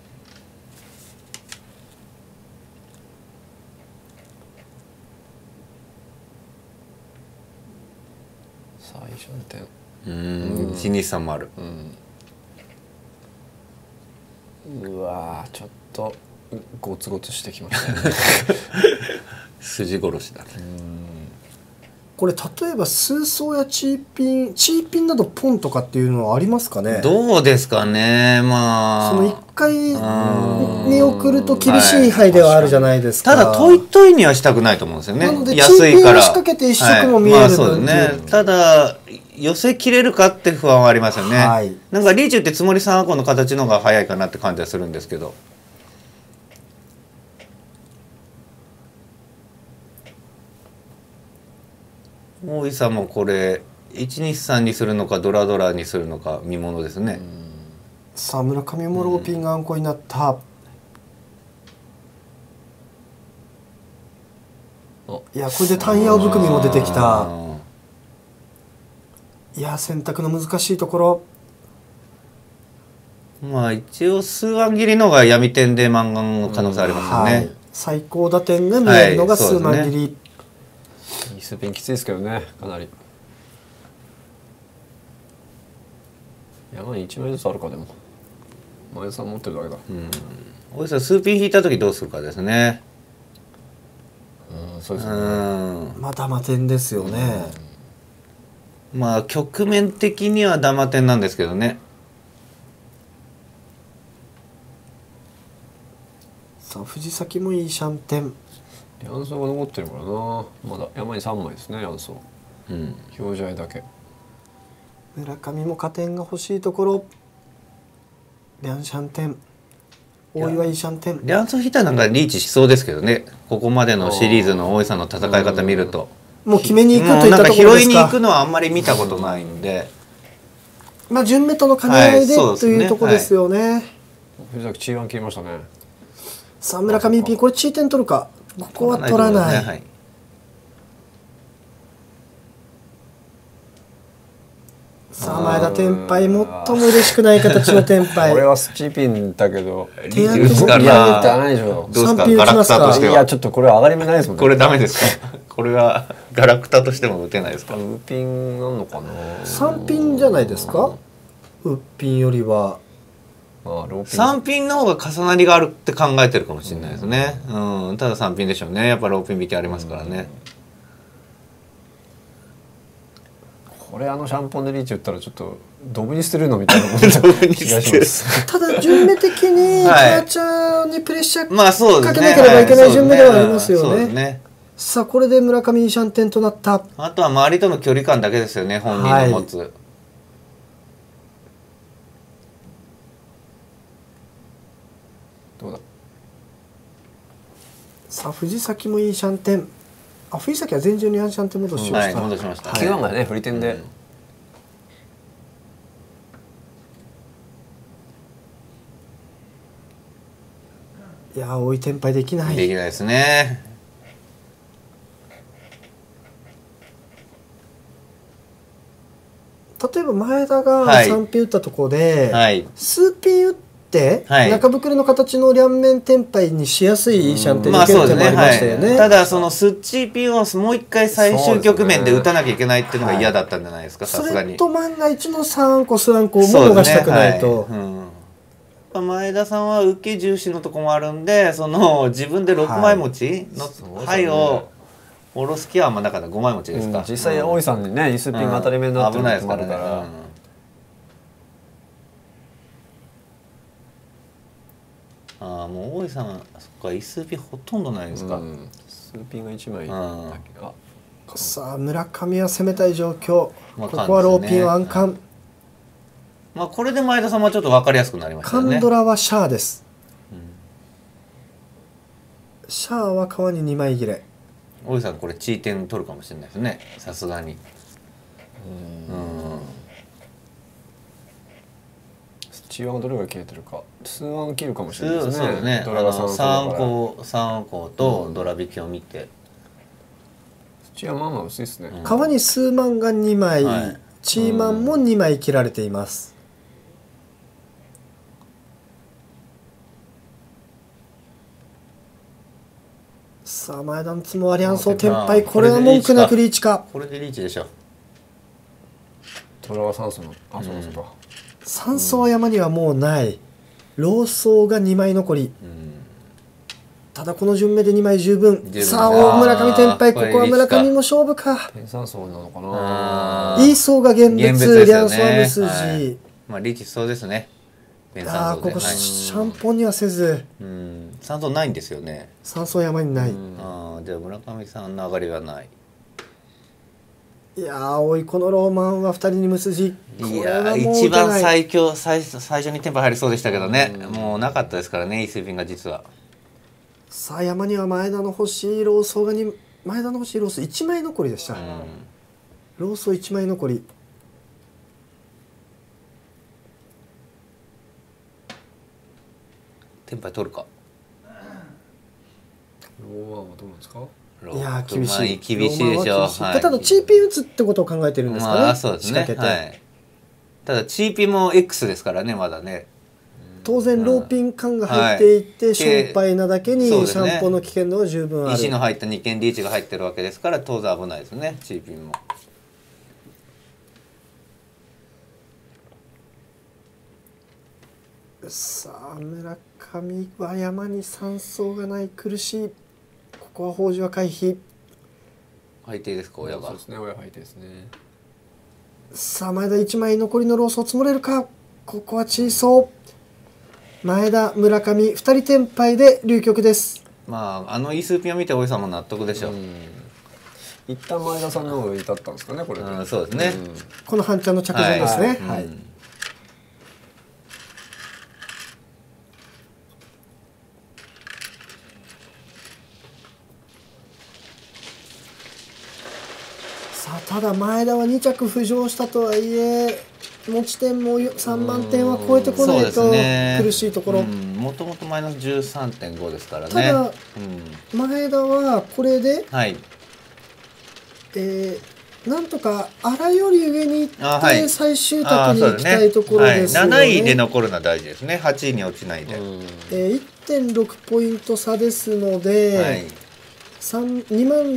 最初の点。 123もある。 うわちょっとゴツゴツしてきましたね。 筋殺しだね。 これ例えば数層やチーピンなどポンとかっていうのはありますかね。 どうですかね。まあその1回見送ると厳しい牌ではあるじゃないですか。 ただトイトイにはしたくないと思うんですよね。 なのでチーピンを仕掛けて一色も見える分、ただ寄せきれるかって不安はありますよね。はい、なんかリーチってつもり3箱の形の方が早いかなって感じはするんですけど。大井さんもこれ123にするのかドラドラにするのか見ものですね。 さあ村上もローピンがあんこになった。いやこれで単ヤオ含みも出てきた。いや選択の難しいところ。 まあ一応数万切りのが闇点で満貫の可能性ありますよね。はい、 最高打点が見えるのが数万切り。 いいスピンきついですけどね、かなり。山に1枚ずつあるか。でも前田さん持ってるだけだ。 大井さん数ピン引いた時どうするかですね。 そうですね。 まあダマ点ですよね。 まあ局面的にはダマ点なんですけどね。 さあ藤崎もいいシャンテン。 ヤンソーが残ってるからな。まだ山に3枚ですね、ヤンソー。表示合いだけ。 村上も加点が欲しいところ。リャンシャンテン。大岩いいシャンテン。 リャンソーヒターなんかリーチしそうですけどね。ここまでのシリーズの大井さんの戦い方見ると。 もう決めに行くといったところですか。 拾いに行くのはあんまり見たことないんで。 まあ順目との兼ね合いで、というところですよね。 藤崎チーワン切りましたね。 さあ村上ピンこれチー点取るか。ここは取らない。さあ前田天敗最も嬉しくない形の天敗。 これはスチーピンだけどリーチ打つかな。 ないでしょ。 どうですかガラクタとしては。 いやちょっとこれは上がり目ないですもんね。 これダメですか。これはガラクタとしても打てないですか。 ウーピンなのかな。 3ピンじゃないですか。ウーピンよりは。 3ピンの方が重なりがあるって考えてるかもしれないですね。ただ3ピンでしょうね。やっぱローピン引きありますからね。 これシャンポンでリーチ打ったらちょっとドブに捨てるのみたいな気がします。 ただ順目的にカーチャーにプレッシャーかけなければいけない順目ではありますよね。さあこれで村上にシャンテンとなった。 あとは周りとの距離感だけですよね、本人の持つ。 どうだ。 さあ藤崎もいいシャンテン。藤崎は前順にシャンテン戻しました。 戻しました。 9番がね振り点で。 いや追い天敗できない。 できないですね。 例えば前田が3ピン打ったところで、数ピン打って、中袋の形の両面天杯にしやすいいいシャンテンまあそうですね、 ましたよね。 ただそのスッチーピンをもう一回最終局面で打たなきゃいけないっていうのが嫌だったんじゃないですか、さすがに。 それと万が一の3個スワンコを逃したくないと。 前田さんは受け重視のとこもあるんで、その自分で6枚持ちの牌を下ろす気はあんまなかった。5枚持ちですか。 実際大井さんにねイスピンが当たり目になってるのもあるから。ああ、もう大井さん、そっか、イスピンほとんどないですか。 スピンが1枚だけが。 さあ村上は攻めたい状況。ここはローピンワンカン。 まあこれで前田さんはちょっと分かりやすくなりましたね。 カンドラはシャアです。シャアは川に2枚切れ。 大井さんこれチーテン取るかもしれないですね、さすがに。 チーワンがどれが切れてるか、数ワン切るかもしれないですね。 そうですね。3個とドラ引きを見て。 チーワンまあまあ薄いですね。 川に数万が2枚、チーマンも2枚切られています。さあ前田のつもアリアンソー天杯、これは文句なくリーチか。 これでリーチでしょ。 トラは酸素の、あ、そうかそうか。 酸素は山にはもうない。老僧が2枚残り。ただこの順目で2枚十分。さあ大村上天杯、ここは村上も勝負か。 天酸素なのかな。 イーソーが現物、リャンソワムスジ。 まあリーチしそうですね。 ああ、ここシャンポンにはせず。 酸素ないんですよね。 酸素山にない。 ああ、じゃあ村上さんの上がりはない。 いやー、おい、このローマンは2人に無筋。 いやー、一番最強、最初にテンポ入りそうでしたけどね、もうなかったですからね、イスピンが実は。 さあ山には前田の欲しいローソーが前田の欲しいローソー1枚残りでした。ローソー1枚残り。 テンパイ取るか。 ローワンはどうなんですか。 いや厳しい。 厳しいでしょ。 ただチーピン打つってことを考えてるんですかね。 まあそうですね。ただチーピンも X ですからね、まだね。 当然ローピン感が入っていて心配なだけにシャンポンの危険度は十分ある。 石の入った2件リーチが入ってるわけですから当然危ないですね、チーピンも。 さあ村上は山に山荘がない、苦しい。ここは宝珠は回避。 配定ですか、親が。 そうですね、親配定ですね。 さあ前田1枚残りのロースを積もれるか。ここは小そう。前田村上2人テンパイで流局です。 まあイースピンを見て大井さんも納得でしょう。 一旦前田さんの方が至ったんですかね、これ。 そうですね。 この半ちゃんの着順ですね。はい。ただ前田は2着浮上したとはいえ持ち点も3万点は超えてこないと苦しいところ。 もともとマイナス 13.5 ですからね。 ただ、前田はこれで、なんとか荒より上に行って最終卓に行きたいところですよね。 7位で残るのは大事ですね。8位に落ちないで。 1.6 ポイント差ですので、2万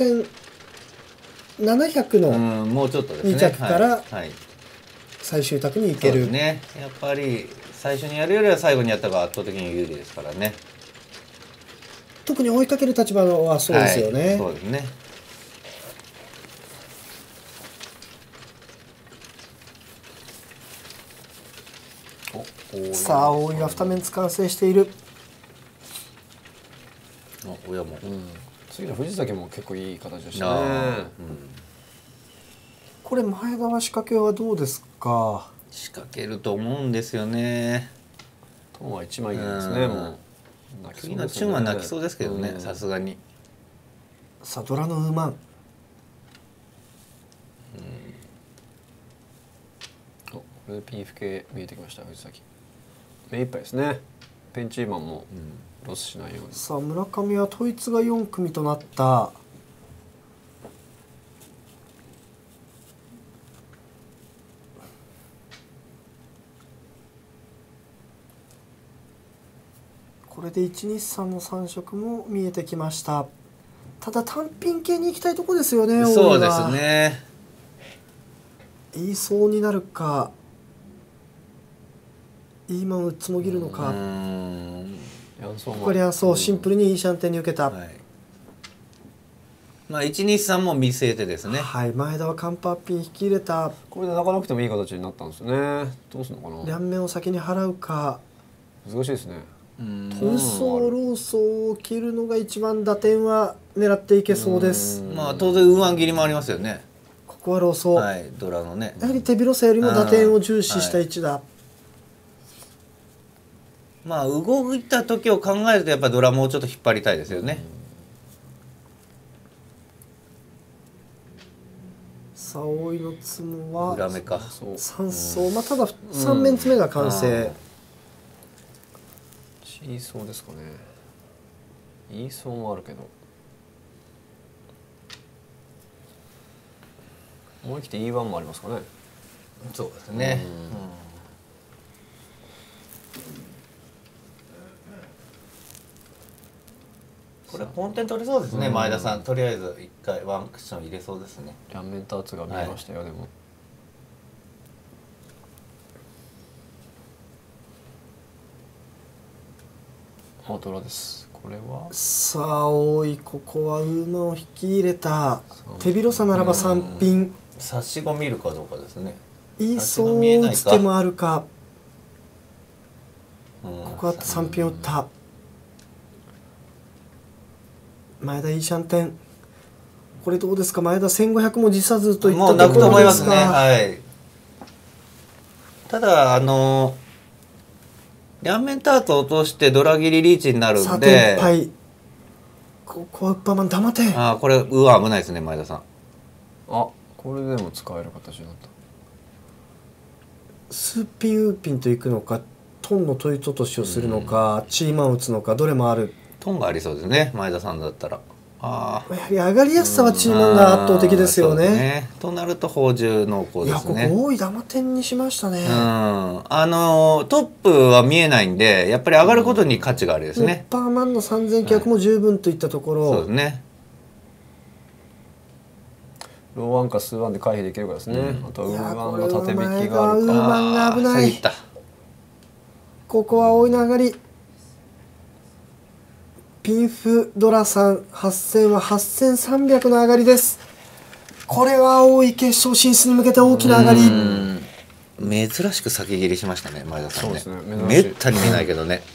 6700の2着から最終卓に行ける。 ね、やっぱり最初にやるよりは最後にやった方が圧倒的に有利ですからね。 特に追いかける立場はそうですよね。 そうですね。 さあ大井は2面完成している。 親も。 次の藤崎も結構いい形でしたね。 これ前田は仕掛けはどうですか。 仕掛けると思うんですよね。 トンは1枚ですね。もう次のチュンは泣きそうですけどね、さすがに。 さあドラのウーマン。 これでピンフ系見えてきました藤崎。目いっぱいですね。ペンチーマンもロスしないように。 さあ村上は統一が4組となった。 これで123の3色も見えてきました。ただ単品系に行きたいとこですよね。 そうですね。 言いそうになるか、イーマンウッズもぎるのか。これはそうシンプルにいいシャンテンに受けた。はい、 まあ123も見据えてですね。 はい、前田はカンパーピン引き入れた。 これで泣かなくてもいい形になったんですよね。どうするのかな。 両面を先に払うか。 難しいですね。 トンソーローソーを切るのが一番打点は狙っていけそうです。 まあ当然ウーワン切りもありますよね。 ここはローソー。 はい、ドラのね。 やはり手広さよりも打点を重視した位置だ。 まあ動いた時を考えるとやっぱりドラもうちょっと引っ張りたいですよね。 さあ大井のつもは裏目か 3層、まあただ3面詰めが完成。 いいそうですかね。いいそうもあるけど、思い切って E1 もありますかね。 そうですね。これポンテン取れそうですね。前田さんとりあえず一回ワンクッション入れそうですね。 両面ターツが見えましたよ、でも。ドラです。これはさあ大井、ここはウーマンを引き入れた。手広さならば3品。 差し子見るかどうかですね。 いいそう打つ手もあるか。ここは3品を打った。前田いいシャンテン。これどうですか。前田1500も辞さずといったところですか。もう泣くと思いますね。 はい。ただ両面ターツを落としてドラ切りリーチになるんで。 ここはウッパーマン黙って。 これうわ危ないですね前田さん。 これでも使える形になった。 スーピンウーピンといくのか、トンの問い落としをするのか、チーマン打つのか、どれもある。 トンがありそうですね前田さんだったら。 やはり上がりやすさはチーマンが圧倒的ですよね。 となると宝珠濃厚ですね。 いやここ多いダマ点にしましたね。 トップは見えないんでやっぱり上がることに価値があるですね。 ウッパーマンの3900も十分といったところ。 そうですね。 ローワンかスーワンで回避できるかですね。あとはウーマンの縦引きがあるか。 ウーマンが危ない。ここは大いの上がり。ピンフドラさん8000は8300の上がりです。これは大井決勝進出に向けて大きな上がり。 珍しく先切りしましたね前田さんね。めったに見ないけどね。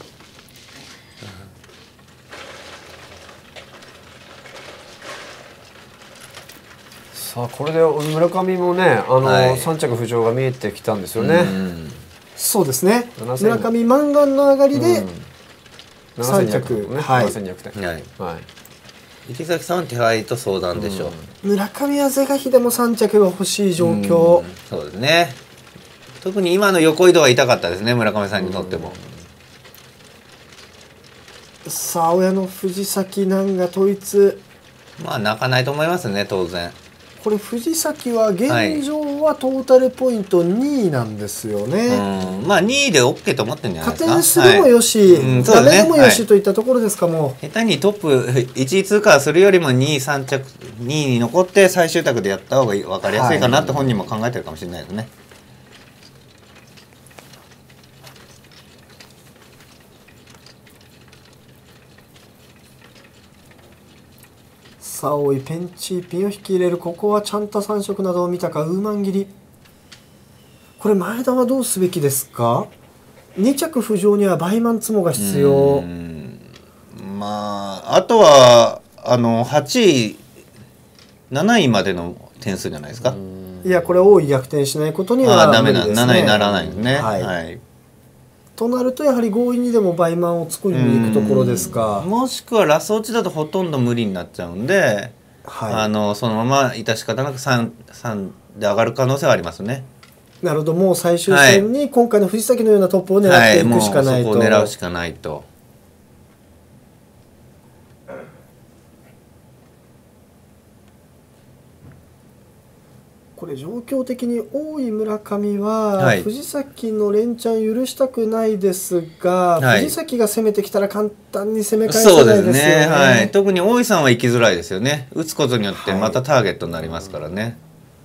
さあこれで村上もね3着浮上が見えてきたんですよね。 そうですね。村上マンガンの上がりで3着、 7200点。 はい。池崎さんは手配と相談でしょう。 村上は是が非でも3着が欲しい状況。 そうですね。特に今の横移動は痛かったですね村上さんにとっても。 さあ親の藤崎南が統一。 まあ泣かないと思いますね当然。 これ藤崎は現状はトータルポイント2位なんですよね。 まあ2位で OK と思ってるんじゃないですか。 加点数でもよし、ダメでもよしといったところですか。もう下手にトップ1位通過するよりも2位3着2位に残って最終着でやった方が分かりやすいかなって本人も考えてるかもしれないですね。 さあ大井ペンチーピンを引き入れる。ここはちゃんと3色などを見たか。ウーマン切り。これ前田はどうすべきですか。2着浮上にはバイマンツモが必要。 まああとは8位7位までの点数じゃないですか。 いやこれ大井逆転しないことにはダメな7位にならないですね。はいとなるとやはり強引にでもバイマンを作りに行くところですか。 もしくはラス落ちだとほとんど無理になっちゃうんで、そのまま致し方なく3で上がる可能性はありますね。 なるほど。もう最終戦に今回の藤崎のようなトップを狙っていくしかないと。 そこを狙うしかないと。 これ状況的に大井村上は藤崎の連チャン許したくないですが、藤崎が攻めてきたら簡単に攻め返せないですよね。 はい、特に大井さんは行きづらいですよね。打つことによってまたターゲットになりますからね。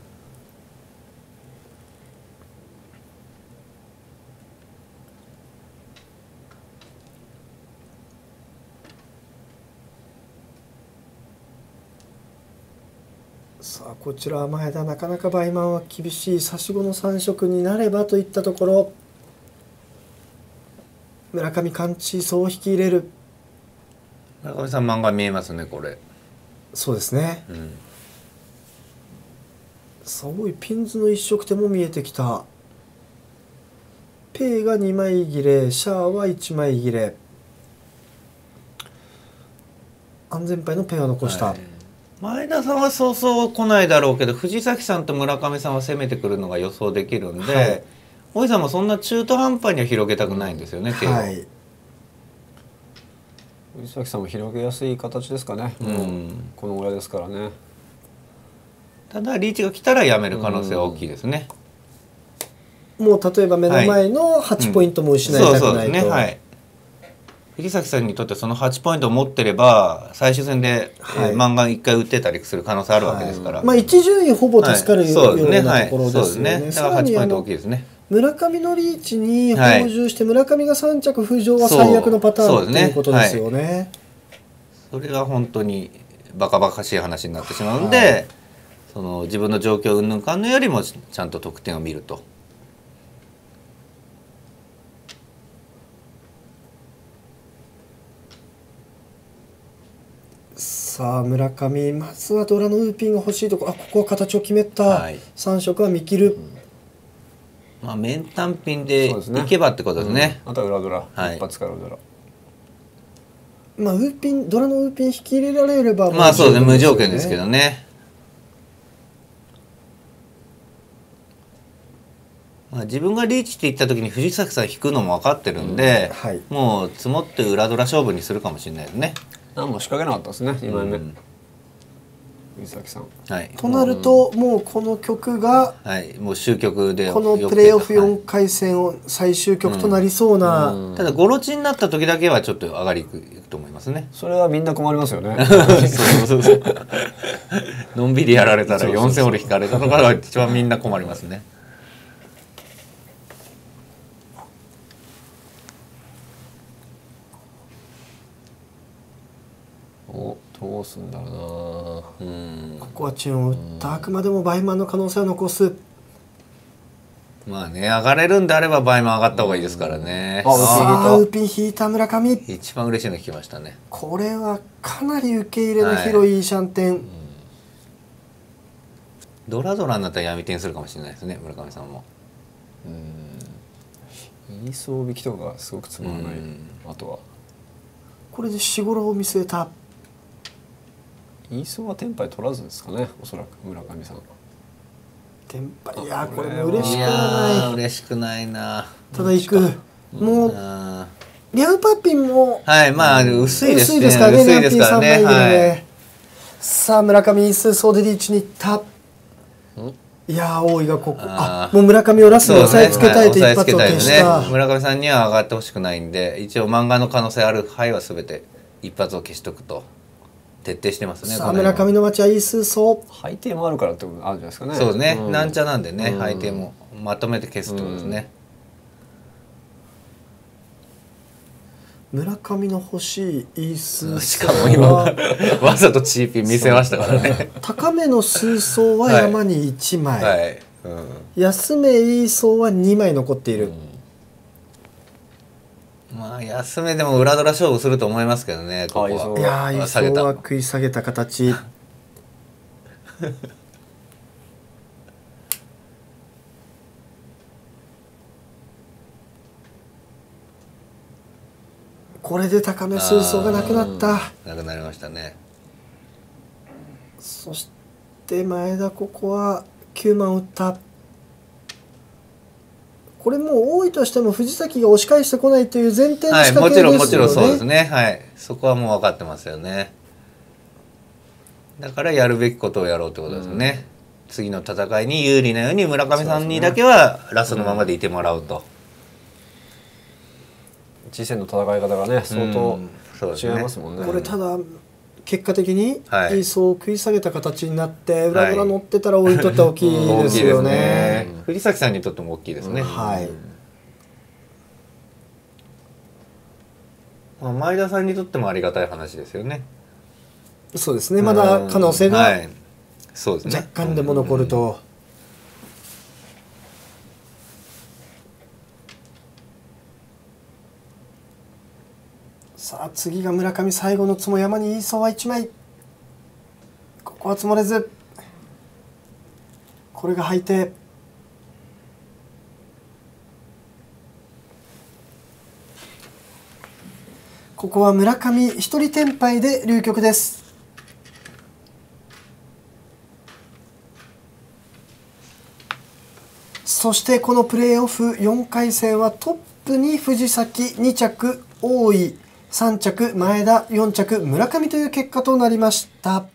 さあこちらは前田、なかなかバイマンは厳しい差し子の3色になればといったところ。村上完治そう引き入れる。 村上さん漫画見えますねこれ。 そうですね、すごいピンズの一色手も見えてきた。ペイが2枚切れ、シャアは1枚切れ、安全牌のペイは残した、 前田さんはそうそう来ないだろうけど、藤崎さんと村上さんは攻めてくるのが予想できるんで、大井さんもそんな中途半端には広げたくないんですよね、手を。 藤崎さんも広げやすい形ですかね、このぐらいですからね。 ただリーチが来たらやめる可能性は大きいですね。 もう例えば目の前の8ポイントも失いたくないと。 藤崎さんにとってその8ポイントを持ってれば最終戦で、漫画1回打ってたりする可能性あるわけですから、 まあ1順位ほぼ助かるようなところですよね。 だから8ポイント大きいですね。 村上のリーチに補充して村上が3着浮上は最悪のパターンということですよね。 それが本当にバカバカしい話になってしまうんで、その自分の状況云々かんのよりもちゃんと得点を見ると。 さあ村上、まずはドラのウーピンが欲しいところ。ここは形を決めた、3色は見切る。 まあ面単品でいけばってことですね。 あとは裏ドラ、一発から裏ドラ。 まあウーピン、ドラのウーピン引き入れられればまあそうですね、無条件ですけどね。まあ自分がリーチって言った時に藤崎さん引くのも分かってるんで、もう積もって裏ドラ勝負にするかもしれないですね。 もう仕掛けなかったですね、2枚目。藤崎さん。 となるともうこの曲がもう終局でこのプレーオフ4回戦を最終局となりそうな。 ただゴロチになった時だけはちょっと上がりいくと思いますね。 それはみんな困りますよね。 のんびりやられたら4000オール引かれたところが一番みんな困りますね。 どうすんだろうな。 ここはチェンを打った。あくまでもバイマンの可能性を残す。 まあね、上がれるんであればバイマン上がった方がいいですからね。 ウーピン引いた村上。 一番嬉しいの聞きましたね。 これはかなり受け入れの広いシャンテン。 ドラドラになったら闇点するかもしれないですね、村上さんも。 いい装引きとかがすごくつまらない。あとはこれで四五郎を見据えた。 イーソーはテンパイ取らずですかね、おそらく村上さん。 テンパイ、いやこれも嬉しくない。 嬉しくないな。 ただ行く。もうリャンパッピンもまあ薄いですね。 薄いですからね、リャンピン3枚切れ。さあ村上数層でリーチに行った。いや大井がここもう村上をラストに押さえつけたいと一発を消した。 村上さんには上がってほしくないんで、一応漫画の可能性ある範囲は全て一発を消しとくと徹底してますね。 さあ村上の町はいい数層。 配点もあるからってことあるじゃないですかね。 そうですね、なんちゃなんでね、配点もまとめて消すってことですね。 村上の欲しいいい数層。 しかも今わざとチーピン見せましたからね。 高めの数層は山に1枚、安めいい層は2枚残っている。 まあ安めでも裏ドラ勝負すると思いますけどね。ここは。 いやいい層は食い下げた形。これで高め数層がなくなった。 なくなりましたね。 そして前田ここは9万打った。これもう多いとしても藤崎が押し返してこないという前提の仕掛けですよね。 もちろんそうですね。そこはもう分かってますよね。だからやるべきことをやろうってことですね。 次の戦いに有利なように村上さんにだけはラストのままでいてもらうと。 次戦の戦い方がね相当違いますもんね。 これただ結果的にイーソーを食い下げた形になって裏裏乗ってたら追いとって大きいですよね。 藤崎さんにとっても大きいですね。 はい。 前田さんにとってもありがたい話ですよね。 そうですね。まだ可能性が若干でも残ると。さあ次が村上最後のつも山にイーソーは1枚。ここは積もれず。これが敗退。ここは村上一人転敗で流局です。そしてこのプレーオフ4回戦はトップに藤崎、2着大井、3着前田、4着村上という結果となりました。